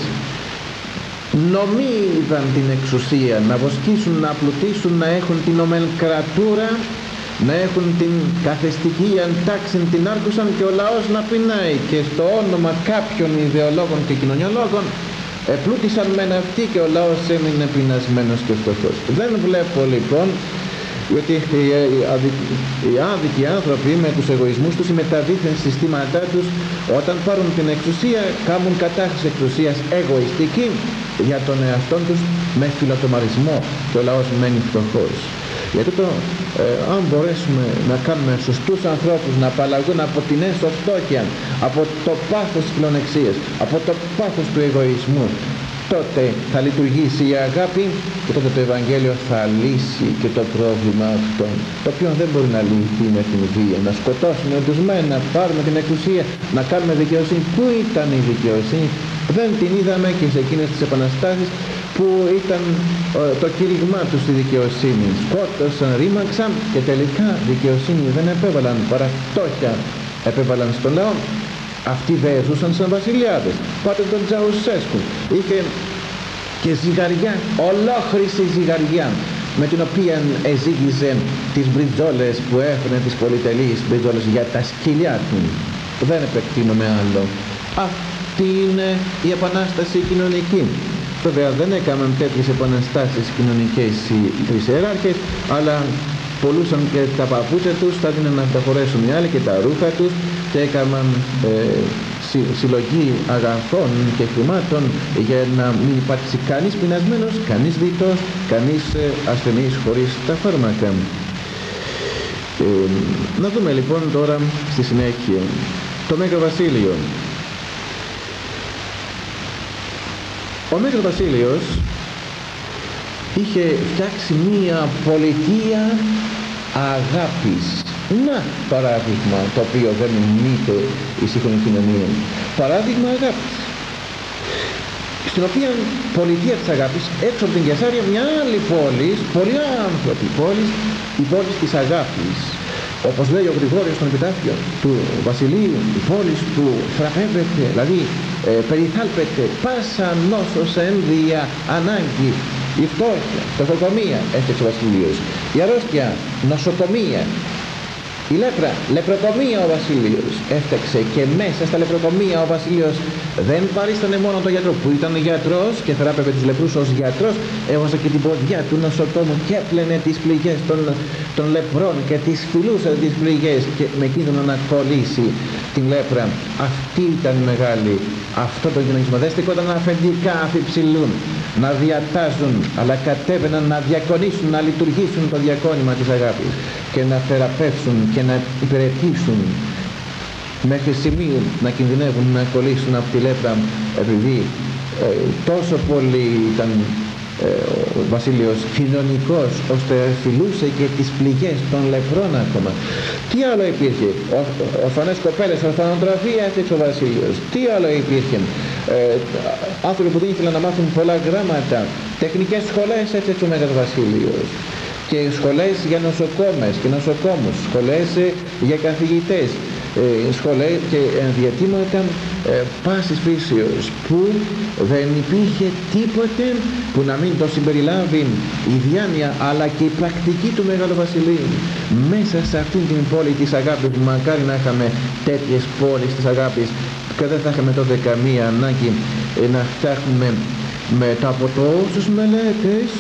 νομίζαν την εξουσία, να βοσκήσουν, να πλουτίσουν, να έχουν την ομενκρατούρα, να έχουν την καθεστική αντάξη, την άρκουσαν και ο λαός να πεινάει, και στο όνομα κάποιων ιδεολόγων και κοινωνιολόγων επλούτησαν μεν αυτοί και ο λαός έμεινε πεινασμένος και φτωχός. Δεν βλέπω λοιπόν, γιατί οι άδικοι άνθρωποι με τους εγωισμούς τους ή με τα δίθεν συστήματά τους, όταν πάρουν την εξουσία, κάνουν κατάχρηση εξουσίας εγωιστική για τον εαυτό τους με φιλοτομαρισμό, και ο λαός μένει φτωχός. Γιατί το, ε, αν μπορέσουμε να κάνουμε σωστούς ανθρώπους να απαλλαγούν από την έσω φτώχεια, από το πάθος της φιλονεξίας, από το πάθος του εγωισμού, τότε θα λειτουργήσει η αγάπη και τότε το Ευαγγέλιο θα λύσει και το πρόβλημα αυτό, το οποίο δεν μπορεί να λυθεί με την βία. Να σκοτώσουμε τους μεν, να πάρουμε την εξουσία, να κάνουμε δικαιοσύνη. Πού ήταν η δικαιοσύνη? Δεν την είδαμε και σε εκείνες τις επαναστάσεις που ήταν ε, το κήρυγμά τους στη δικαιοσύνη. Σκότωσαν, ρήμαξαν και τελικά δικαιοσύνη δεν επέβαλαν, παρά φτώχεια επέβαλαν στον λαό. Αυτοί δεν ζούσαν σαν βασιλιάδες. Πάτε τον Τσαουσέσκου, είχε και ζυγαριά, ολόχρηση ζυγαριά, με την οποία εζήγιζε τις μπριτζόλες που έφερνε, τις πολυτελείς μπριτζόλες για τα σκυλιά του. Δεν επεκτείνομαι άλλο. Αυτή είναι η επανάσταση κοινωνική. Βέβαια δεν έκαναν τέτοιες επαναστάσεις κοινωνικές οι χρυσιεράρχες, αλλά πολλούσαν και τα παπούτσια τους, θα δίναν να τα φορέσουν οι άλλοι και τα ρούχα τους, και έκαναν ε, συ, συλλογή αγαθών και χρημάτων για να μην υπάρξει κανείς πεινασμένος, κανείς δίτος, κανείς ε, ασθενής χωρίς τα φάρμακα. Ε, να δούμε λοιπόν τώρα στη συνέχεια το Μέγα Βασίλειο. Ο Μέγας Βασίλειος είχε φτιάξει μία πολιτεία αγάπης. Να παράδειγμα το οποίο δεν μείνει η σύγχρονη κοινωνία. Παράδειγμα αγάπης, στην οποία πολιτεία της αγάπης, έξω από την Κεσάρια, μια άλλη πόλη, πολλοί άνθρωποι πόλης, η πόλη της αγάπης. Όπως λέει ο Γρηγόριος στον επιτάφιο του Βασιλείου, η πόλη του θραπεύεται, δηλαδή ε, περιθάλπεται πάσα νόσος, ένδυα, ανάγκη, η φτώχεια, στοχοκομεία έφτιαξε ο Βασιλείος, η αρρώστια, νοσοκομεία, η λέπρα, λεπροκομεία ο Βασιλείος έφτιαξε, και μέσα στα λεπροκομεία ο Βασιλείος δεν παρίστανε μόνο τον γιατρό που ήταν γιατρός και θεράπευε τους λεπρούς ως γιατρός, έβαζε και την ποδιά του νοσοκόμου και έπλαινε τις πληγές των, των λεπρών και τις φιλούσε τις πληγές, και με κίνδυνο να κολλήσει την λέπρα. Αυτή ήταν η μεγάλη, αυτό το κοινωνισμό. Δεν στεκόταν αφεντικά αφιψηλούν, να διατάζουν, αλλά κατέβαιναν να διακονήσουν, να λειτουργήσουν το διακόνημα της αγάπης και να θεραπεύσουν και να υπηρετήσουν μέχρι σημείου να κινδυνεύουν να κολλήσουν από τη λέπρα, επειδή ε, τόσο πολύ ήταν ε, ο Βασίλειος κοινωνικός, ώστε φιλούσε και τις πληγές των λεπρών ακόμα. Τι άλλο υπήρχε? Ορφανές κοπέλες, ορφανοτροφία έφτιαξε ο Βασίλειος. Τι άλλο υπήρχε? Ε, άνθρωποι που δεν ήθελαν να μάθουν πολλά γράμματα, τεχνικές σχολές έφτιαξε ο Μέγας Βασίλειος, και σχολές για νοσοκόμες και νοσοκόμους, σχολές ε, για καθηγητές, ε, σχολές και ενδιατήματα ε, πάσης φύσεως, που δεν υπήρχε τίποτε που να μην το συμπεριλάβει η διάνοια αλλά και η πρακτική του Μεγάλου Βασιλείου μέσα σε αυτήν την πόλη της αγάπης, που μακάρι να είχαμε τέτοιες πόλεις της αγάπης, και δεν θα είχαμε τότε καμία ανάγκη ε, να φτιάχνουμε μετά από τόσους μελέτες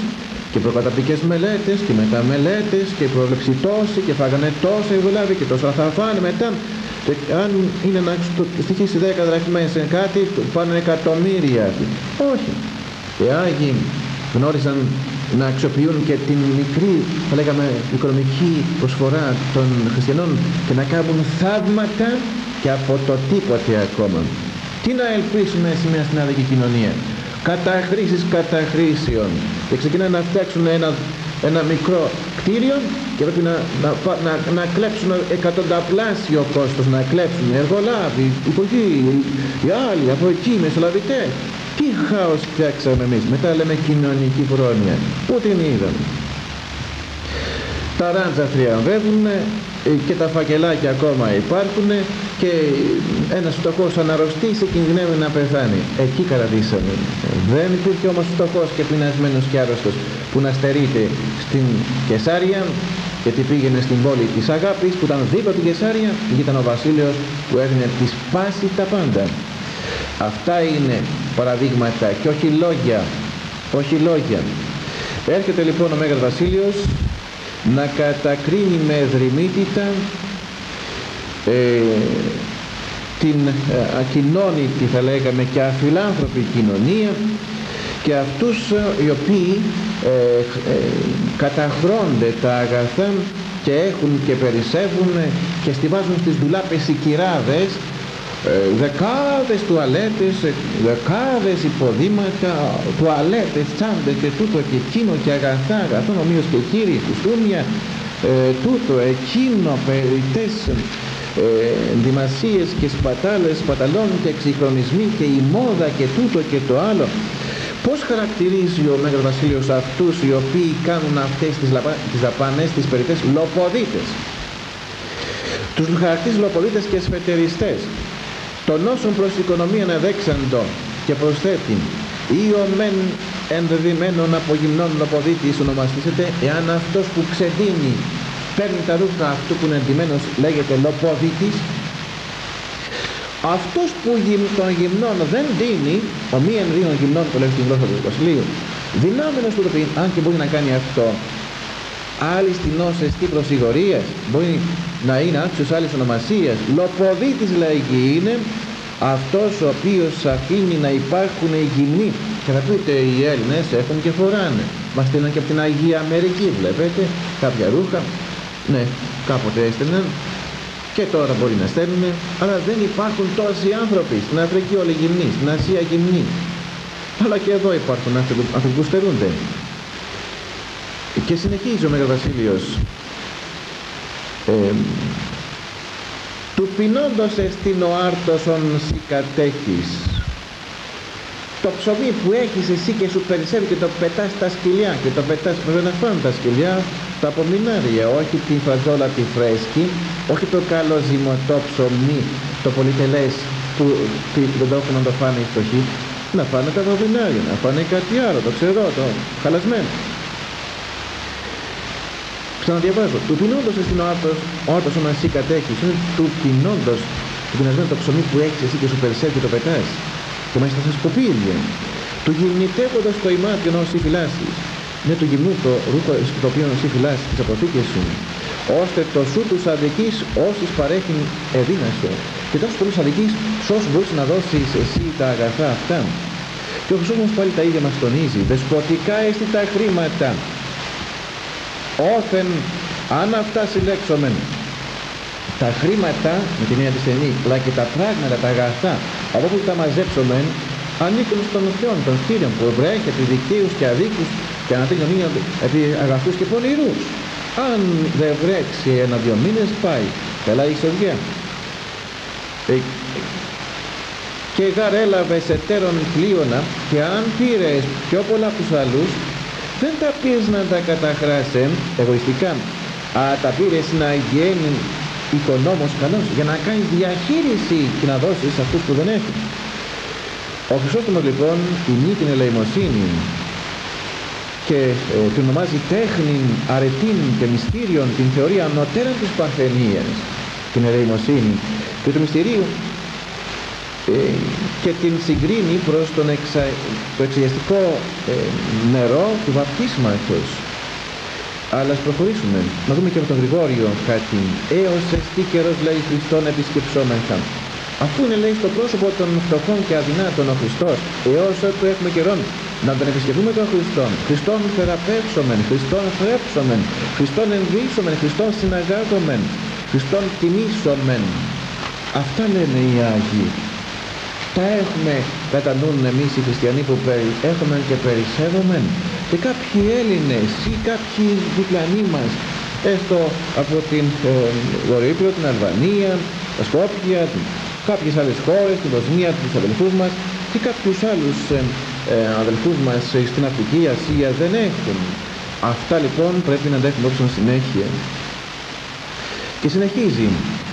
και προκαταπτικές μελέτες και μεταμελέτες και πρόβλεψη τόση και φάγανε τόσα οι δουλάβοι και τόσα θα φάνε μετά. Και αν είναι να στοιχήσει δέκα δραχμές σε κάτι, πάνε εκατομμύρια. Όχι. Οι Άγιοι γνώρισαν να αξιοποιούν και την μικρή, θα λέγαμε, οικονομική προσφορά των χριστιανών και να κάνουν θαύματα και από το τίποτε ακόμα. Τι να ελπίσουμε σήμερα στην άδικη κοινωνία? Καταχρήσεις καταχρήσεων. Και ξεκινάνε να φτιάξουν ένα, ένα μικρό κτίριο και πρέπει να, να, να, να κλέψουν εκατονταπλάσιο κόστος, να κλέψουν εργολάβοι, υπουργοί, οι άλλοι από εκεί, μεσολαβητές. Τι χάος φτιάξαμε εμείς. Μετά λέμε κοινωνική πρόνοια. Πού την είδαμε? Τα ράντζα θριαμβεύουν και τα φακελάκια ακόμα υπάρχουν και ένας φτωχός αναρρωστής κινδυνεύει να πεθάνει. Εκεί καταδύσαμε. Δεν υπήρχε όμως φτωχός και πεινασμένος και άρρωστος που να στερείται στην Κεσάρια, γιατί πήγαινε στην πόλη της Αγάπης που ήταν δίπλα την Κεσάρια και ήταν ο βασίλειος που έδινε τη πάση τα πάντα. Αυτά είναι παραδείγματα και όχι λόγια, όχι λόγια. Έρχεται λοιπόν ο Μέγας Βασίλειος να κατακρίνει με δρυμύτητα ε, την ε, ακοινώνητη, θα λέγαμε, και αφιλάνθρωπη κοινωνία και αυτούς ε, οι οποίοι ε, ε, καταχρώνται τα αγαθά και έχουν και περισσεύουν και στιβάζουν στις ντουλάπες οι κυράδες ε, δεκάδες τουαλέτες, δεκάδες υποδήματα, τουαλέτες, τσάντες και τούτο και εκείνο και αγαθά, αγαθών ομοίως και κύριοι, κουστούμια, ε, τούτο, εκείνο, περιττές ε, ενδυμασίες και σπατάλες, σπαταλών και εξυγχρονισμοί και η μόδα και τούτο και το άλλο. Πώς χαρακτηρίζει ο Μέγας Βασίλειος αυτούς οι οποίοι κάνουν αυτές τις, λαπα... τις δαπάνες, τις περιττές, λοποδίτες? Τους χαρακτηρίζει λοποδίτες και σφετεριστές. Των όσων προς οικονομίαν αδέξαντο και προσθέτει ή ο μεν ενδεδειμένων από γυμνών λοποδίτης ονομαστήσεται, εάν αυτός που ξεδίνει παίρνει τα ρούχα αυτού που είναι εντυμένος λέγεται λοποδίτης. Αυτός που των γυμνών δεν δίνει, ο μη ενδύων γυμνών, το λέει στην γλώσσα του Βασιλείου, δυνάμενος του το πει, αν και μπορεί να κάνει αυτό, άλλοι στην όσες τι προσηγορίες, μπορεί να είναι άξιος άλλης ονομασίας. Λοποδίτης λέγει είναι αυτός ο οποίος αφήνει να υπάρχουν οι γυμνοί. Και θα πείτε, οι Έλληνες έχουν και φοράνε. Μας στέλνουν και από την Αγία Αμερική, βλέπετε, κάποια ρούχα. Ναι, κάποτε έστελναν και τώρα μπορεί να στέλνουν, αλλά δεν υπάρχουν τόσοι άνθρωποι. Στην Αφρική όλοι γυμνοί, στην Ασία γυμνοί. Αλλά και εδώ υπάρχουν άνθρωποι που στερούνται. Και συνεχίζει ο Μέγας Βασίλειος. Ε, του πεινώντος εστίν ο άρτωσον σοι κατέχεις. Το ψωμί που έχεις εσύ και σου περισσεύει και το πετάς στα σκυλιά, και το πετάς πρέπει να φάνε τα σκυλιά, τα απομεινάρια, όχι την φρατζόλα τη φρέσκη, όχι το καλό ζυμωτό ψωμί, το πολυτελές που δεν το έχουν να το φάνε οι φτωχοί, να φάνε τα απομεινάρια, να φάνε κάτι άλλο, το ξέρω, το χαλασμένο. Ξαναδιαβάζω. Του πεινώντος εστίν ο άρτος, ο άρτος ον εσύ κατέχεις. Είναι του πεινώντος, του πεινασμένου το ψωμί που έχεις εσύ και σου περισσεύει και το πετάς. Και μάλιστα στα σκοπίδια. Του γυμνητεύοντας το ημάτιον όσοι φυλάσσεις. Είναι του γυμνού το ρούχο το οποίο εσύ φυλάσσεις τις αποθήκες σου. Ώστε το σου τους αδικείς όσοι παρέχουν εδύνασο. Και τόσο πολλούς αδικείς σ' όσους μπορείς να δώσεις εσύ τα αγαθά αυτά. Και ο Χριστός όμως πάλι τα ίδια μας τονίζει. Δεσποτικά έστι τα χρήματα. Όθεν αν αυτά συλλέξομεν τα χρήματα με την έννοια της ενή, αλλά και τα πράγματα, τα αγαθά από όπου τα μαζέψομεν ανήκουν στον Θεό των Κύριων που βρέχεται δικαίους και αδίκους και ανατρίνουν επί αγαθούς και πονηρούς. Αν δεν βρέξει ένα-δυο μήνες πάει καλά η σοδιά. Ε, και γάρ έλαβες εταίρον πλείωνα και αν πήρες πιο πολλά από τους άλλους δεν τα πήρες να τα καταχράσαι εγωιστικά, αλλά τα πήρες να γίνει οικονόμος καλός για να κάνεις διαχείριση και να δώσεις σε αυτούς που δεν έχουν. Ο Χρυσόστομος λοιπόν ημί την ελεημοσύνη και ε, την ονομάζει τέχνην, αρετήν και μυστήριον, την θεωρία ανωτέραν της παρθενίας, την ελεημοσύνη και του μυστηρίου. Ε, και την συγκρίνει προς τον εξα... το εξαγιαστικό ε, νερό του βαπτίσματος. Αλλά ας προχωρήσουμε, να δούμε και από τον Γρηγόριο κάτι. Έως εστί καιρός, λέει, Χριστόν επισκεψόμεθα. Αφού είναι, λέει, στο πρόσωπο των φτωχών και αδυνάτων ο Χριστός, έως ότου έχουμε καιρόν να τον επισκεφτούμε τον Χριστόν, Χριστόν θεραπεύσομεν, Χριστόν θρέψομεν, Χριστόν ενδύσομεν, Χριστόν συναγάγομεν, Χριστόν τιμήσομεν. Αυτά λένε οι Άγιοι. Τα έχουμε κατά νου εμείς οι χριστιανοί που έχουμε και περισσεύομεν, και κάποιοι Έλληνες ή κάποιοι διπλανοί μας, έστω από την ε, Βορειοείπειρο, την Αλβανία, τα Σκόπια, κάποιες άλλες χώρες, την Βοσνία, τους αδελφούς μας και κάποιους άλλους ε, ε, αδελφούς μας ε, στην Αφρική, Ασία δεν έχουν. Αυτά λοιπόν πρέπει να τα έχουμε όψη συνέχεια. Και συνεχίζει.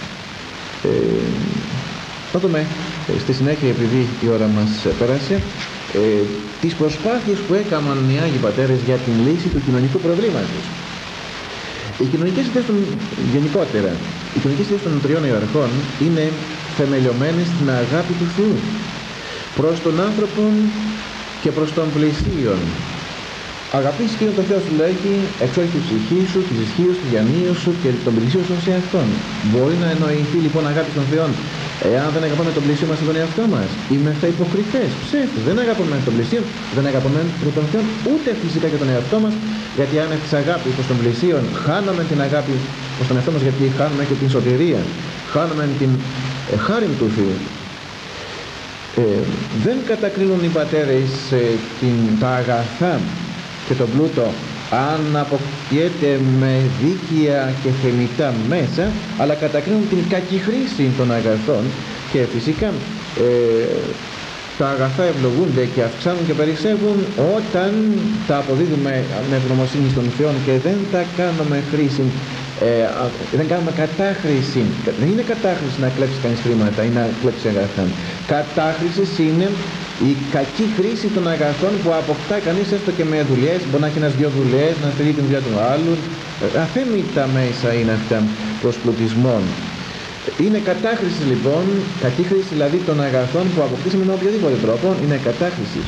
Ε, θα δούμε ε, στη συνέχεια, επειδή η ώρα μας πέρασε, ε, τις προσπάθειες που έκαναν οι Άγιοι Πατέρες για την λύση του κοινωνικού προβλήματος. Οι κοινωνικές ιδέες των, γενικότερα, οι κοινωνικές ιδέες των τριών ιεραρχών είναι θεμελιωμένες στην αγάπη του Θεού προς τον άνθρωπο και προς τον πλησίον. Αγαπήσεις Κύριον τον Θεό σου, λέγει, εξόχει τη ψυχή σου, της ισχύως, της διανοίας σου και τον πλησίον σου σε Αυτόν. Μπορεί να εννοηθεί λοιπόν αγάπη των Θεών εάν δεν αγαπάμε τον πλησίον μας και τον εαυτό μας? Είμεθα υποκριτές, ψεύτες. Δεν αγαπάμε τον πλησίον, δεν αγαπάμε τον Θεό, ούτε φυσικά και τον εαυτό μας, γιατί αν έχεις αγάπη προς τον πλησίον, χάνουμε την αγάπη προς τον εαυτό μας, γιατί χάνουμε και την σωτηρία, χάνουμε την ε, χάρη του Θεού. Ε, δεν κατακρίνουν οι πατέρες ε, την, τα αγαθά και τον πλούτο αν αποκτιέται με δίκαια και θεμητά μέσα, αλλά κατακρίνουν την κακή χρήση των αγαθών, και φυσικά ε, τα αγαθά ευλογούνται και αυξάνουν και περισσεύουν όταν τα αποδίδουμε με ευγνωμοσύνη στον Θεό και δεν τα κάνουμε χρήση, ε, δεν κάνουμε κατάχρηση. Δεν είναι κατάχρηση να κλέψει κανείς χρήματα ή να κλέψει αγαθά. Κατάχρηση είναι η κακή χρήση των αγαθών που αποκτά κανείς έστω και με δουλειές. Μπορεί να έχει ένας δυο δουλειές, να στείλει την δουλειά του άλλου. Αθέμητα μέσα είναι αυτά προς πλουτισμόν. Είναι κατάχρηση λοιπόν, κακή χρήση δηλαδή των αγαθών που αποκτήσαμε με οποιοδήποτε τρόπο, είναι κατάχρηση.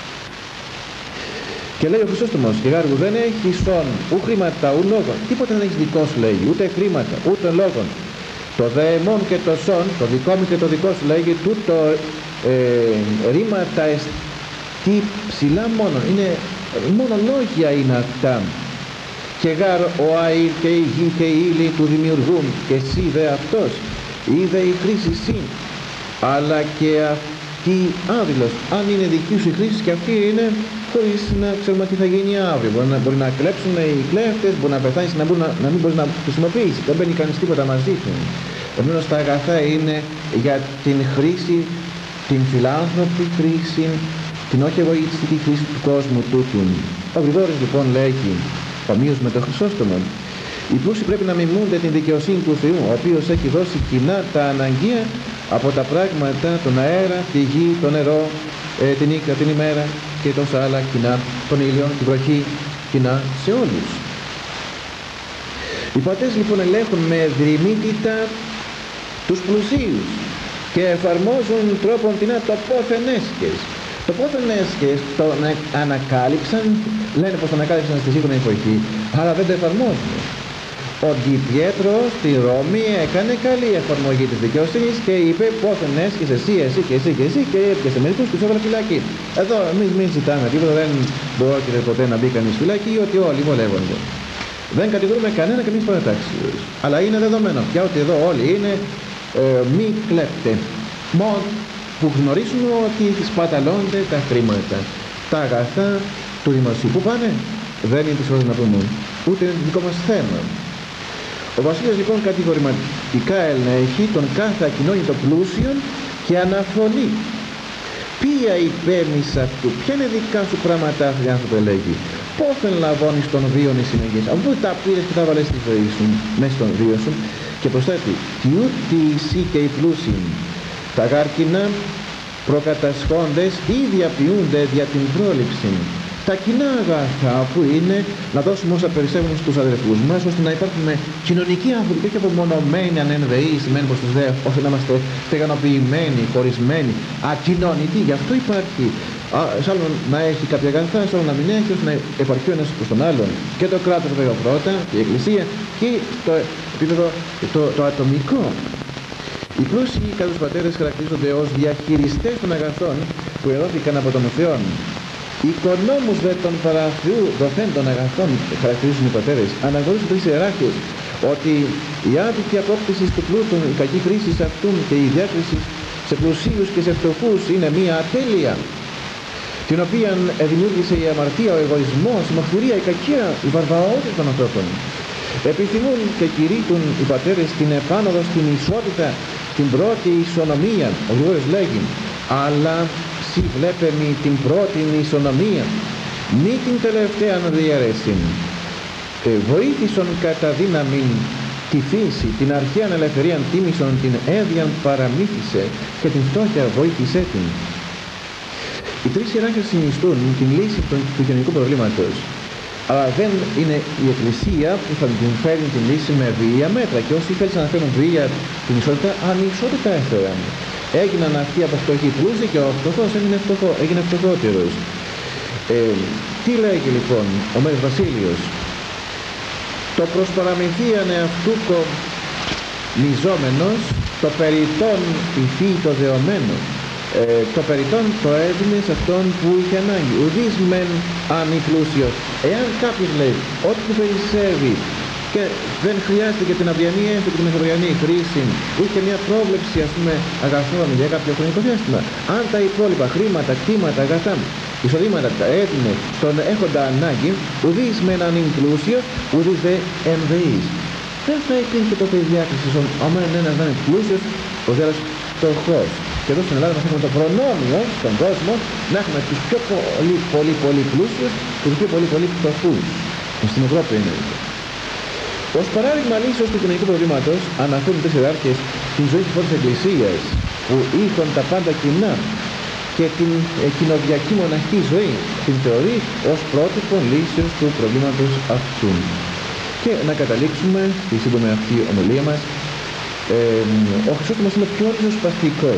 Και λέει ο Χρυσόστομος, και γάργου δεν έχει σον, ου χρήματα, ου λόγων. Τίποτα δεν έχει δικό σου, λέγει, ούτε χρήματα, ούτε λόγων. Το δε εμών και το σον, το δικό μου και το δικό σου, λέγει, τούτο ε, ρήματα εστί ψηλά μόνο. Είναι μόνο λόγια είναι αυτά. Και γάρ ο αήρ και η γη και η ύλη του δημιουργούν, και εσύ δε αυτός, είδε η χρήση συν, αλλά και αυτή άδειλος. Αν είναι δική σου η χρήση, και αυτή είναι χωρίς να ξέρουμε τι θα γίνει αύριο. Μπορεί να, μπορεί να κλέψουν οι κλέφτες, μπορεί να πεθάνεις, να, να, να μην μπορείς να χρησιμοποιήσεις, δεν μπαίνει κανείς τίποτα μαζί του. Επομένως τα αγαθά είναι για την χρήση, την φιλάνθρωπη χρήση, την όχι εγωιστική χρήση του κόσμου τούτου. Ο Γρηγόρης λοιπόν λέγει, ομοίως με τον Χρυσόστομο, οι πλούσιοι πρέπει να μιμούνται την δικαιοσύνη του Θεού, ο οποίος έχει δώσει κοινά τα αναγκαία από τα πράγματα, τον αέρα, τη γη, το νερό, ε, την νύχτα, την ημέρα και τόσα άλλα κοινά, τον ήλιο, την βροχή, κοινά σε όλους. Οι πατέρες λοιπόν ελέγχουν με δρυμύτητα τους πλουσίους και εφαρμόζουν τρόπον την το πόθεν έσχες. Το πόθεν έσχες το ανακάλυψαν, λένε πως το ανακάλυψαν στη σύγχρονη εποχή, αλλά δεν το εφαρμόζουν. Ο Ντι Πιέτρο στη Ρώμη έκανε καλή εφαρμογή της δικαιοσύνης και είπε πόθεν έσχες εσύ, εσύ και εσύ και εσύ, και έπιασε μερικούς και τους έβαλε φυλακή. Εδώ εμείς μην ζητάμε τίποτα, δεν πρόκειται ποτέ να μπει κανείς φυλακή, ότι όλοι βολεύονται. Δεν κατηγορούμε κανένα και εμείς παρατάξεις. Αλλά είναι δεδομένο πια ότι εδώ όλοι είναι ε, μη κλέπτε. Μόνο που γνωρίζουν ότι σπαταλώνται τα χρήματα, τα αγαθά του δημοσίου. Πού πάνε? Δεν είναι της ώρας να πούμε, ούτε είναι το δικό μας θέμα. Ο Βασίλειος λοιπόν κατηγορηματικά ελέγχει τον κάθε ακοινώνητο πλούσιον και αναφωνεί. Ποια υπέμεις αυτού, ποια είναι δικά σου πράγματα, αυτοί οι άνθρωποι, λέγει. Πόθεν λαβώνεις των βίων οι συνεγγές, από πού τα πήρες και τα βάλες στη ζωή σου, μέσα στον βίο σου, και προσθέτει, τι ούτε εσύ και οι πλούσιοι, τα γάρκινα προκατασχόντες ήδη απειούνται δια την πρόληψη, τα κοινά αγαθά που είναι να δώσουμε όσα περισσεύουν στους αδελφούς μας, ώστε να υπάρχουμε κοινωνικοί άνθρωποι και όχι απομονωμένοι, ανενδεείς, μένουν προς τους δε, ώστε να είμαστε στεγανοποιημένοι, χωρισμένοι, ακοινώνητοι. Γι' αυτό υπάρχει σ' άλλον να έχει κάποια αγαθά, σ' άλλον να μην έχει, ώστε να επαρκεί ο ένας προς τον άλλον. Και το κράτος βέβαια πρώτα, η Εκκλησία, και το επίπεδο το, το ατομικό. Οι πλούσιοι κατά τους πατέρες χαρακτηρίζονται ως διαχειριστές των αγαθών που εδόθηκαν από τον Θεό. Οι οικονόμους δε των παραθεού δοθέντων αγαθών χαρακτηρίζουν οι πατέρες. Αναγνωρίζουν τρεις ιεράρχες ότι η άδικη απόκτηση του πλούτου, η κακή χρήση αυτούν και η διάκριση σε πλουσίους και σε φτωχούς είναι μία ατέλεια, την οποία δημιούργησε η αμαρτία, ο εγωισμός, η μαχθηρία, η κακία, η βαρβαρότητα των ανθρώπων. Επιθυμούν και κηρύττουν οι πατέρες την επάνωδο στην ισότητα, την πρώτη ισονομία. Ο Γρηγόριος λέγει, αλλά σι βλέπε μη την πρώτη ισονομία, μη την τελευταία διαίρεση. Ε, βοήθησον κατά δύναμη τη φύση, την αρχαίαν ελευθερίαν τίμησον, την έδιαν παραμύθισε και την φτώχεια βοήθησέ την. Οι τρεις ιεράρχες συνιστούν την λύση του, του κοινωνικού προβλήματος, αλλά δεν είναι η Εκκλησία που θα την φέρει την λύση με βία μέτρα, και όσοι θέλησαν να φέρουν βία την ισότητα, ανισότητα έφεραν. Έγιναν αυτοί από φτωχοί πλούσιοι και ο φτωχός έγινε, φτωχό, έγινε φτωχότερος. Ε, τι λέγει λοιπόν ο Μέγας Βασίλειος? Το προς παραμυθίαν εαυτούκο μιζόμενος, το περιττόν υφή το δεωμένο. Ε, το περιττόν το έδινε σε αυτόν που είχε ανάγκη. Ουδείς μεν ανυπλούσιος. Εάν κάποιος λέει ότι του περισσεύει και δεν χρειάζεται και την αυριανή ένθεση και την μεθαυριανή χρήση, ούτε μια πρόβλεψη ας πούμε αγαθών για κάποιο χρονικό διάστημα, αν τα υπόλοιπα χρήματα, κτήματα, αγαθά, εισοδήματα τα έδινε στον έχοντα ανάγκη, ουδείς μεν ανυπλούσιος, ουδείς δε ενδεείς. Δεν θα υπήρχε τότε η διάκριση όταν ένας να είναι πλούσιος, ο άλλος φτωχός. Και εδώ στην Ελλάδα μας έχουμε το προνόμιο στον κόσμο να έχουμε τους πιο πολύ πολύ πολύ πλούσιους και τους πιο πολύ πολύ φτωχούς. Στην Ευρώπη είναι. Ως παράδειγμα λύσεως του κοινωνικού προβλήματος αναφέρουν τρεις ιεράρχες την ζωή της πρώτης Εκκλησίας που είχαν τα πάντα κοινά και την ε, κοινοδιακή μοναχική ζωή την θεωρεί ως πρότυπο λύσεως του προβλήματος αυτού. Και να καταλήξουμε στη σύντομη αυτή ομιλία μας. Ε, ο Χρυσόστομος είναι πιο ριζοσπαστικός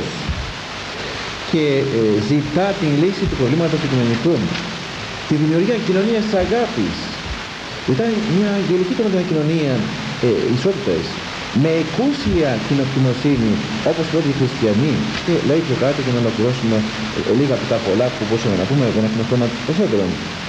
και ε, ζητά την λύση του προβλήματος του κοινωνικού, τη δημιουργία κοινωνίας αγάπης. Ζητάει μια αγγελική κοινωνία ε, ισότητας με εκούσια κοινοκοινοσύνη όπως πρώτοι οι χριστιανοί. Και λέει και κάτι για να ολοκληρώσουμε ε, λίγα από τα πολλά που μπορούσαμε να πούμε, δεν έχουμε χρόνο περισσότερο.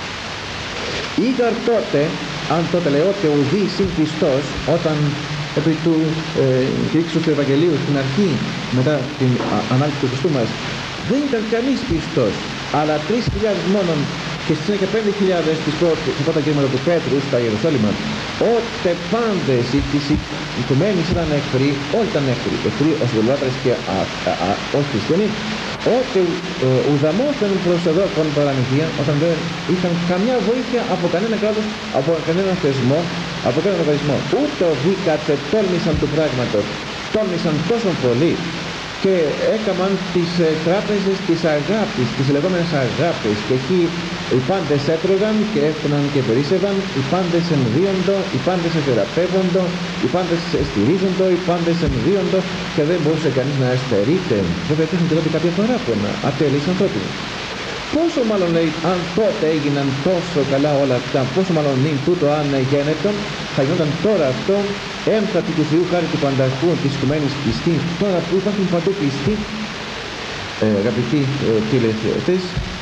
Ήγαρ τότε, αν τότε λεώτε ουδή συν Χριστός, όταν επί του ε, κηρύξεως του Ευαγγελίου στην αρχή μετά την α, ανάληψη του Χριστού μας, δεν ήταν κανείς πιστός, αλλά τρεις χιλιάδες μόνον και στη συνέχεια πέντε χιλιάδες στις πρώτα κήρυματα του Πέτρου στα Ιερουσάλημα. Ότε πάντες οι της οικουμένης ήταν εχθροί, όλοι ήταν εχθροί, εχθροί ως βολάτρες και ως χριστιανοί. Ότε ε, ουδαμόθεν προς εδώ con παραμυθία, όταν δεν είχαν καμιά βοήθεια από κανένα κράτος, από κανένα θεσμό, από κανένα οργανισμό. Ούτε οδίκατε τόλμησαν του πράγματος, τόλμησαν τόσο πολύ και έκαναν τις ε, τράπεζες της αγάπης, τις λεγόμενες αγάπης, και εκεί οι πάντες έτρωγαν και έφταναν και περίσσευαν, οι πάντες ενδύοντο, οι πάντες εθεραπεύοντο, οι πάντες στηρίζοντο, οι πάντες ενδύοντο και δεν μπορούσε κανείς να εστερείται. Βέβαια υπήρχαν και τότε κάποια παράπονα, ατέλειες ανθρώπινοι. Πόσο μάλλον λέει, αν τότε έγιναν τόσο καλά όλα αυτά, πόσο μάλλον νυν τούτο αν γένετον, θα γινόταν τώρα αυτό, έμφατη του Θεού χάρη του πανταχού της οικουμένης πιστή, τώρα που υπάρχουν παντού πιστοί, ε, αγαπητοί ε, τηλεθεατές,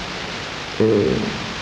ε,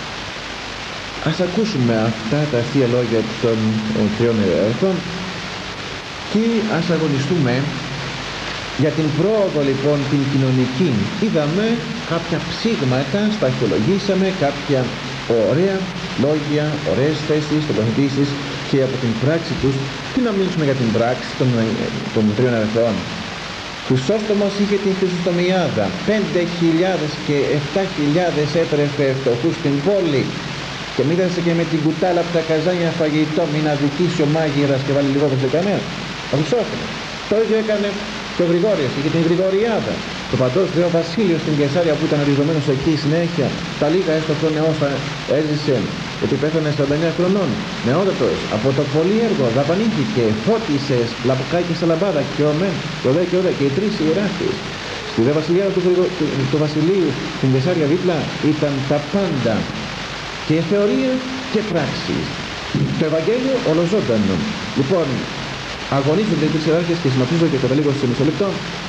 ας ακούσουμε αυτά τα θεία λόγια των ε, τριών ιεραρχών και ας αγωνιστούμε για την πρόοδο λοιπόν την κοινωνική. Είδαμε κάποια ψήγματα, στα αρχαιολογήσαμε κάποια ωραία λόγια, ωραίες θέσεις, τοποθετήσεις και από την πράξη τους. Τι να μιλήσουμε για την πράξη των, των τριών ιεραρχών? Χρυσόστομος είχε την Χρυσοστομιάδα, πέντε χιλιάδες και επτά χιλιάδες έτρεφε φτωχούς στην πόλη και μοίρασε και με την κουτάλα από τα καζάνια φαγητό, μην αδικήσει ο μάγειρας και βάλει λιγότερο σε κανένα. Ο Χρυσόστομος. Το ίδιο έκανε και ο Γρηγόριος, είχε την Γρηγοριάδα. το παντός Θεό βασίλειο στην Καισάρια που ήταν αντιδομένος εκεί συνέχεια, τα λίγα έστω χρόνια όσα έζησε, γιατί πέθανε σαράντα εννέα χρονών, νεότατος, από το πολύ έργο δαπανήθηκε, φώτισε, λαποκάκι σε λαμπάδα και ο μεν, και ο δε και ο δε, και οι τρεις ιεράρχες. Στη δε βασιλεία του, του, του, του βασιλείου στην Καισάρια δίπλα ήταν τα πάντα, και θεωρία και πράξεις. Το Ευαγγέλιο ολοζώντανο. Λοιπόν, αγωνίζονται οι τρεις ιεράρχες και συνοπτίζω και καταλήγω σε μισό λεπτό,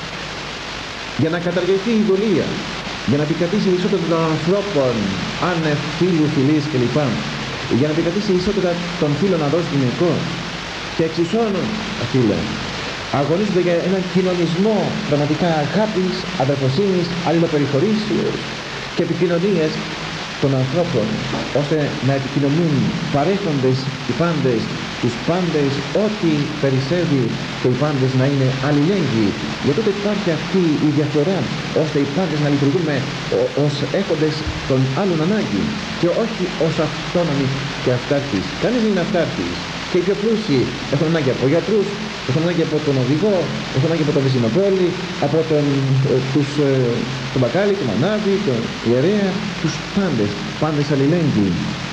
για να καταργηθεί η δουλεία, για να επικρατήσει η ισότητα των ανθρώπων, άνευ φίλου, φιλής κλπ. Για να επικρατήσει η ισότητα των φίλων αδός γυναικών και εξισώνων φίλων. Αγωνίζονται για έναν κοινωνισμό πραγματικά αγάπης, αδερφοσύνης, αλληλοπεριχωρήσεως και επικοινωνίες των ανθρώπων, ώστε να επικοινωνούν παρέχοντες οι πάντες, τους πάντες ό,τι περισσεύει και οι πάντες να είναι αλληλέγγυοι. Για τότε υπάρχει αυτή η διαφορά, ώστε οι πάντες να λειτουργούμε ως έχοντες των άλλων ανάγκη και όχι ως αυτόνομοι και αυτάρκεις. Κανείς δεν είναι αυτάρκης. Και οι πιο πλούσιοι έχουν ανάγκη από γιατρούς, έχουν ανάγκη από τον οδηγό, έχουν ανάγκη από τον βυζινοπόλη, από τον, ε, τους, ε, τον μπακάλι, τον μανάβη, τον ιερέα, τους πάντες, πάντες αλληλέγγυοι.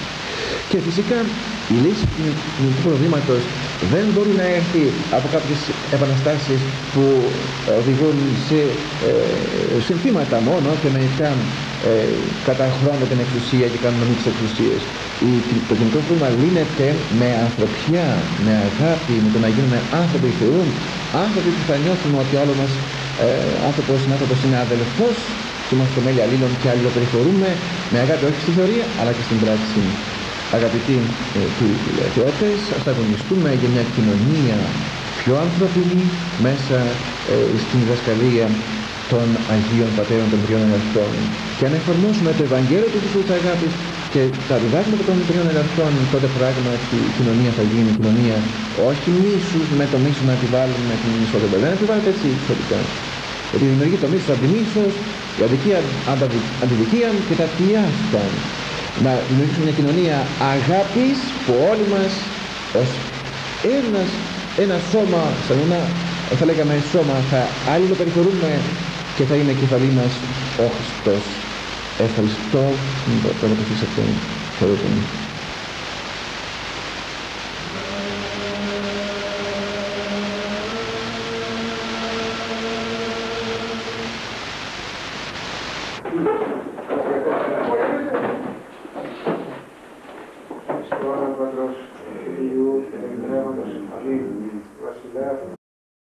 Και φυσικά η λύση του κοινωνικού προβλήματος δεν μπορεί να έρθει από κάποιες επαναστάσεις που οδηγούν σε ε, συνθήματα μόνο και μετά ε, καταχρώνουν την εξουσία και κάνουν νομικές εξουσίες. Η, το κοινωνικό πρόβλημα λύνεται με ανθρωπιά, με αγάπη, με το να γίνουμε άνθρωποι Θεού, άνθρωποι που θα νιώθουμε ότι άλλο μας ε, άνθρωπος είναι άνθρωπος, είναι αδελφός και είμαστε το μέλη αλλήλων και αλληλοπεριχωρούμε με αγάπη όχι στη θεωρία αλλά και στην πράξη. Αγαπητοί ε, τηλεθεατές, ας αγωνιστούμε για μια κοινωνία πιο ανθρωπινή μέσα ε, στην διδασκαλία των Αγίων Πατέρων των Τριών Εραστών, και αν εφαρμόσουμε το Ευαγγέλιο του Χριστού της αγάπης και τα διδάγματα των Τριών Εραστών, τότε πράγματι η κοινωνία θα γίνει κοινωνία όχι μίσους, με το μίσος να επιβάλλουμε την ισότητα. Δεν επιβάλλεται έτσι εξωτικά. Γιατί δημιουργεί το μίσος από τη μίσος, η αδικία αντιδικία και τα τιάστα. Να δημιουργήσουμε μια κοινωνία αγάπης που όλοι μας ως ένας, ένα σώμα, σαν ένα θα λέγαμε σώμα, θα αλληλοπεριχωρούμε και θα είναι κεφαλή μας ο Χριστός. Ευχαριστώ που με το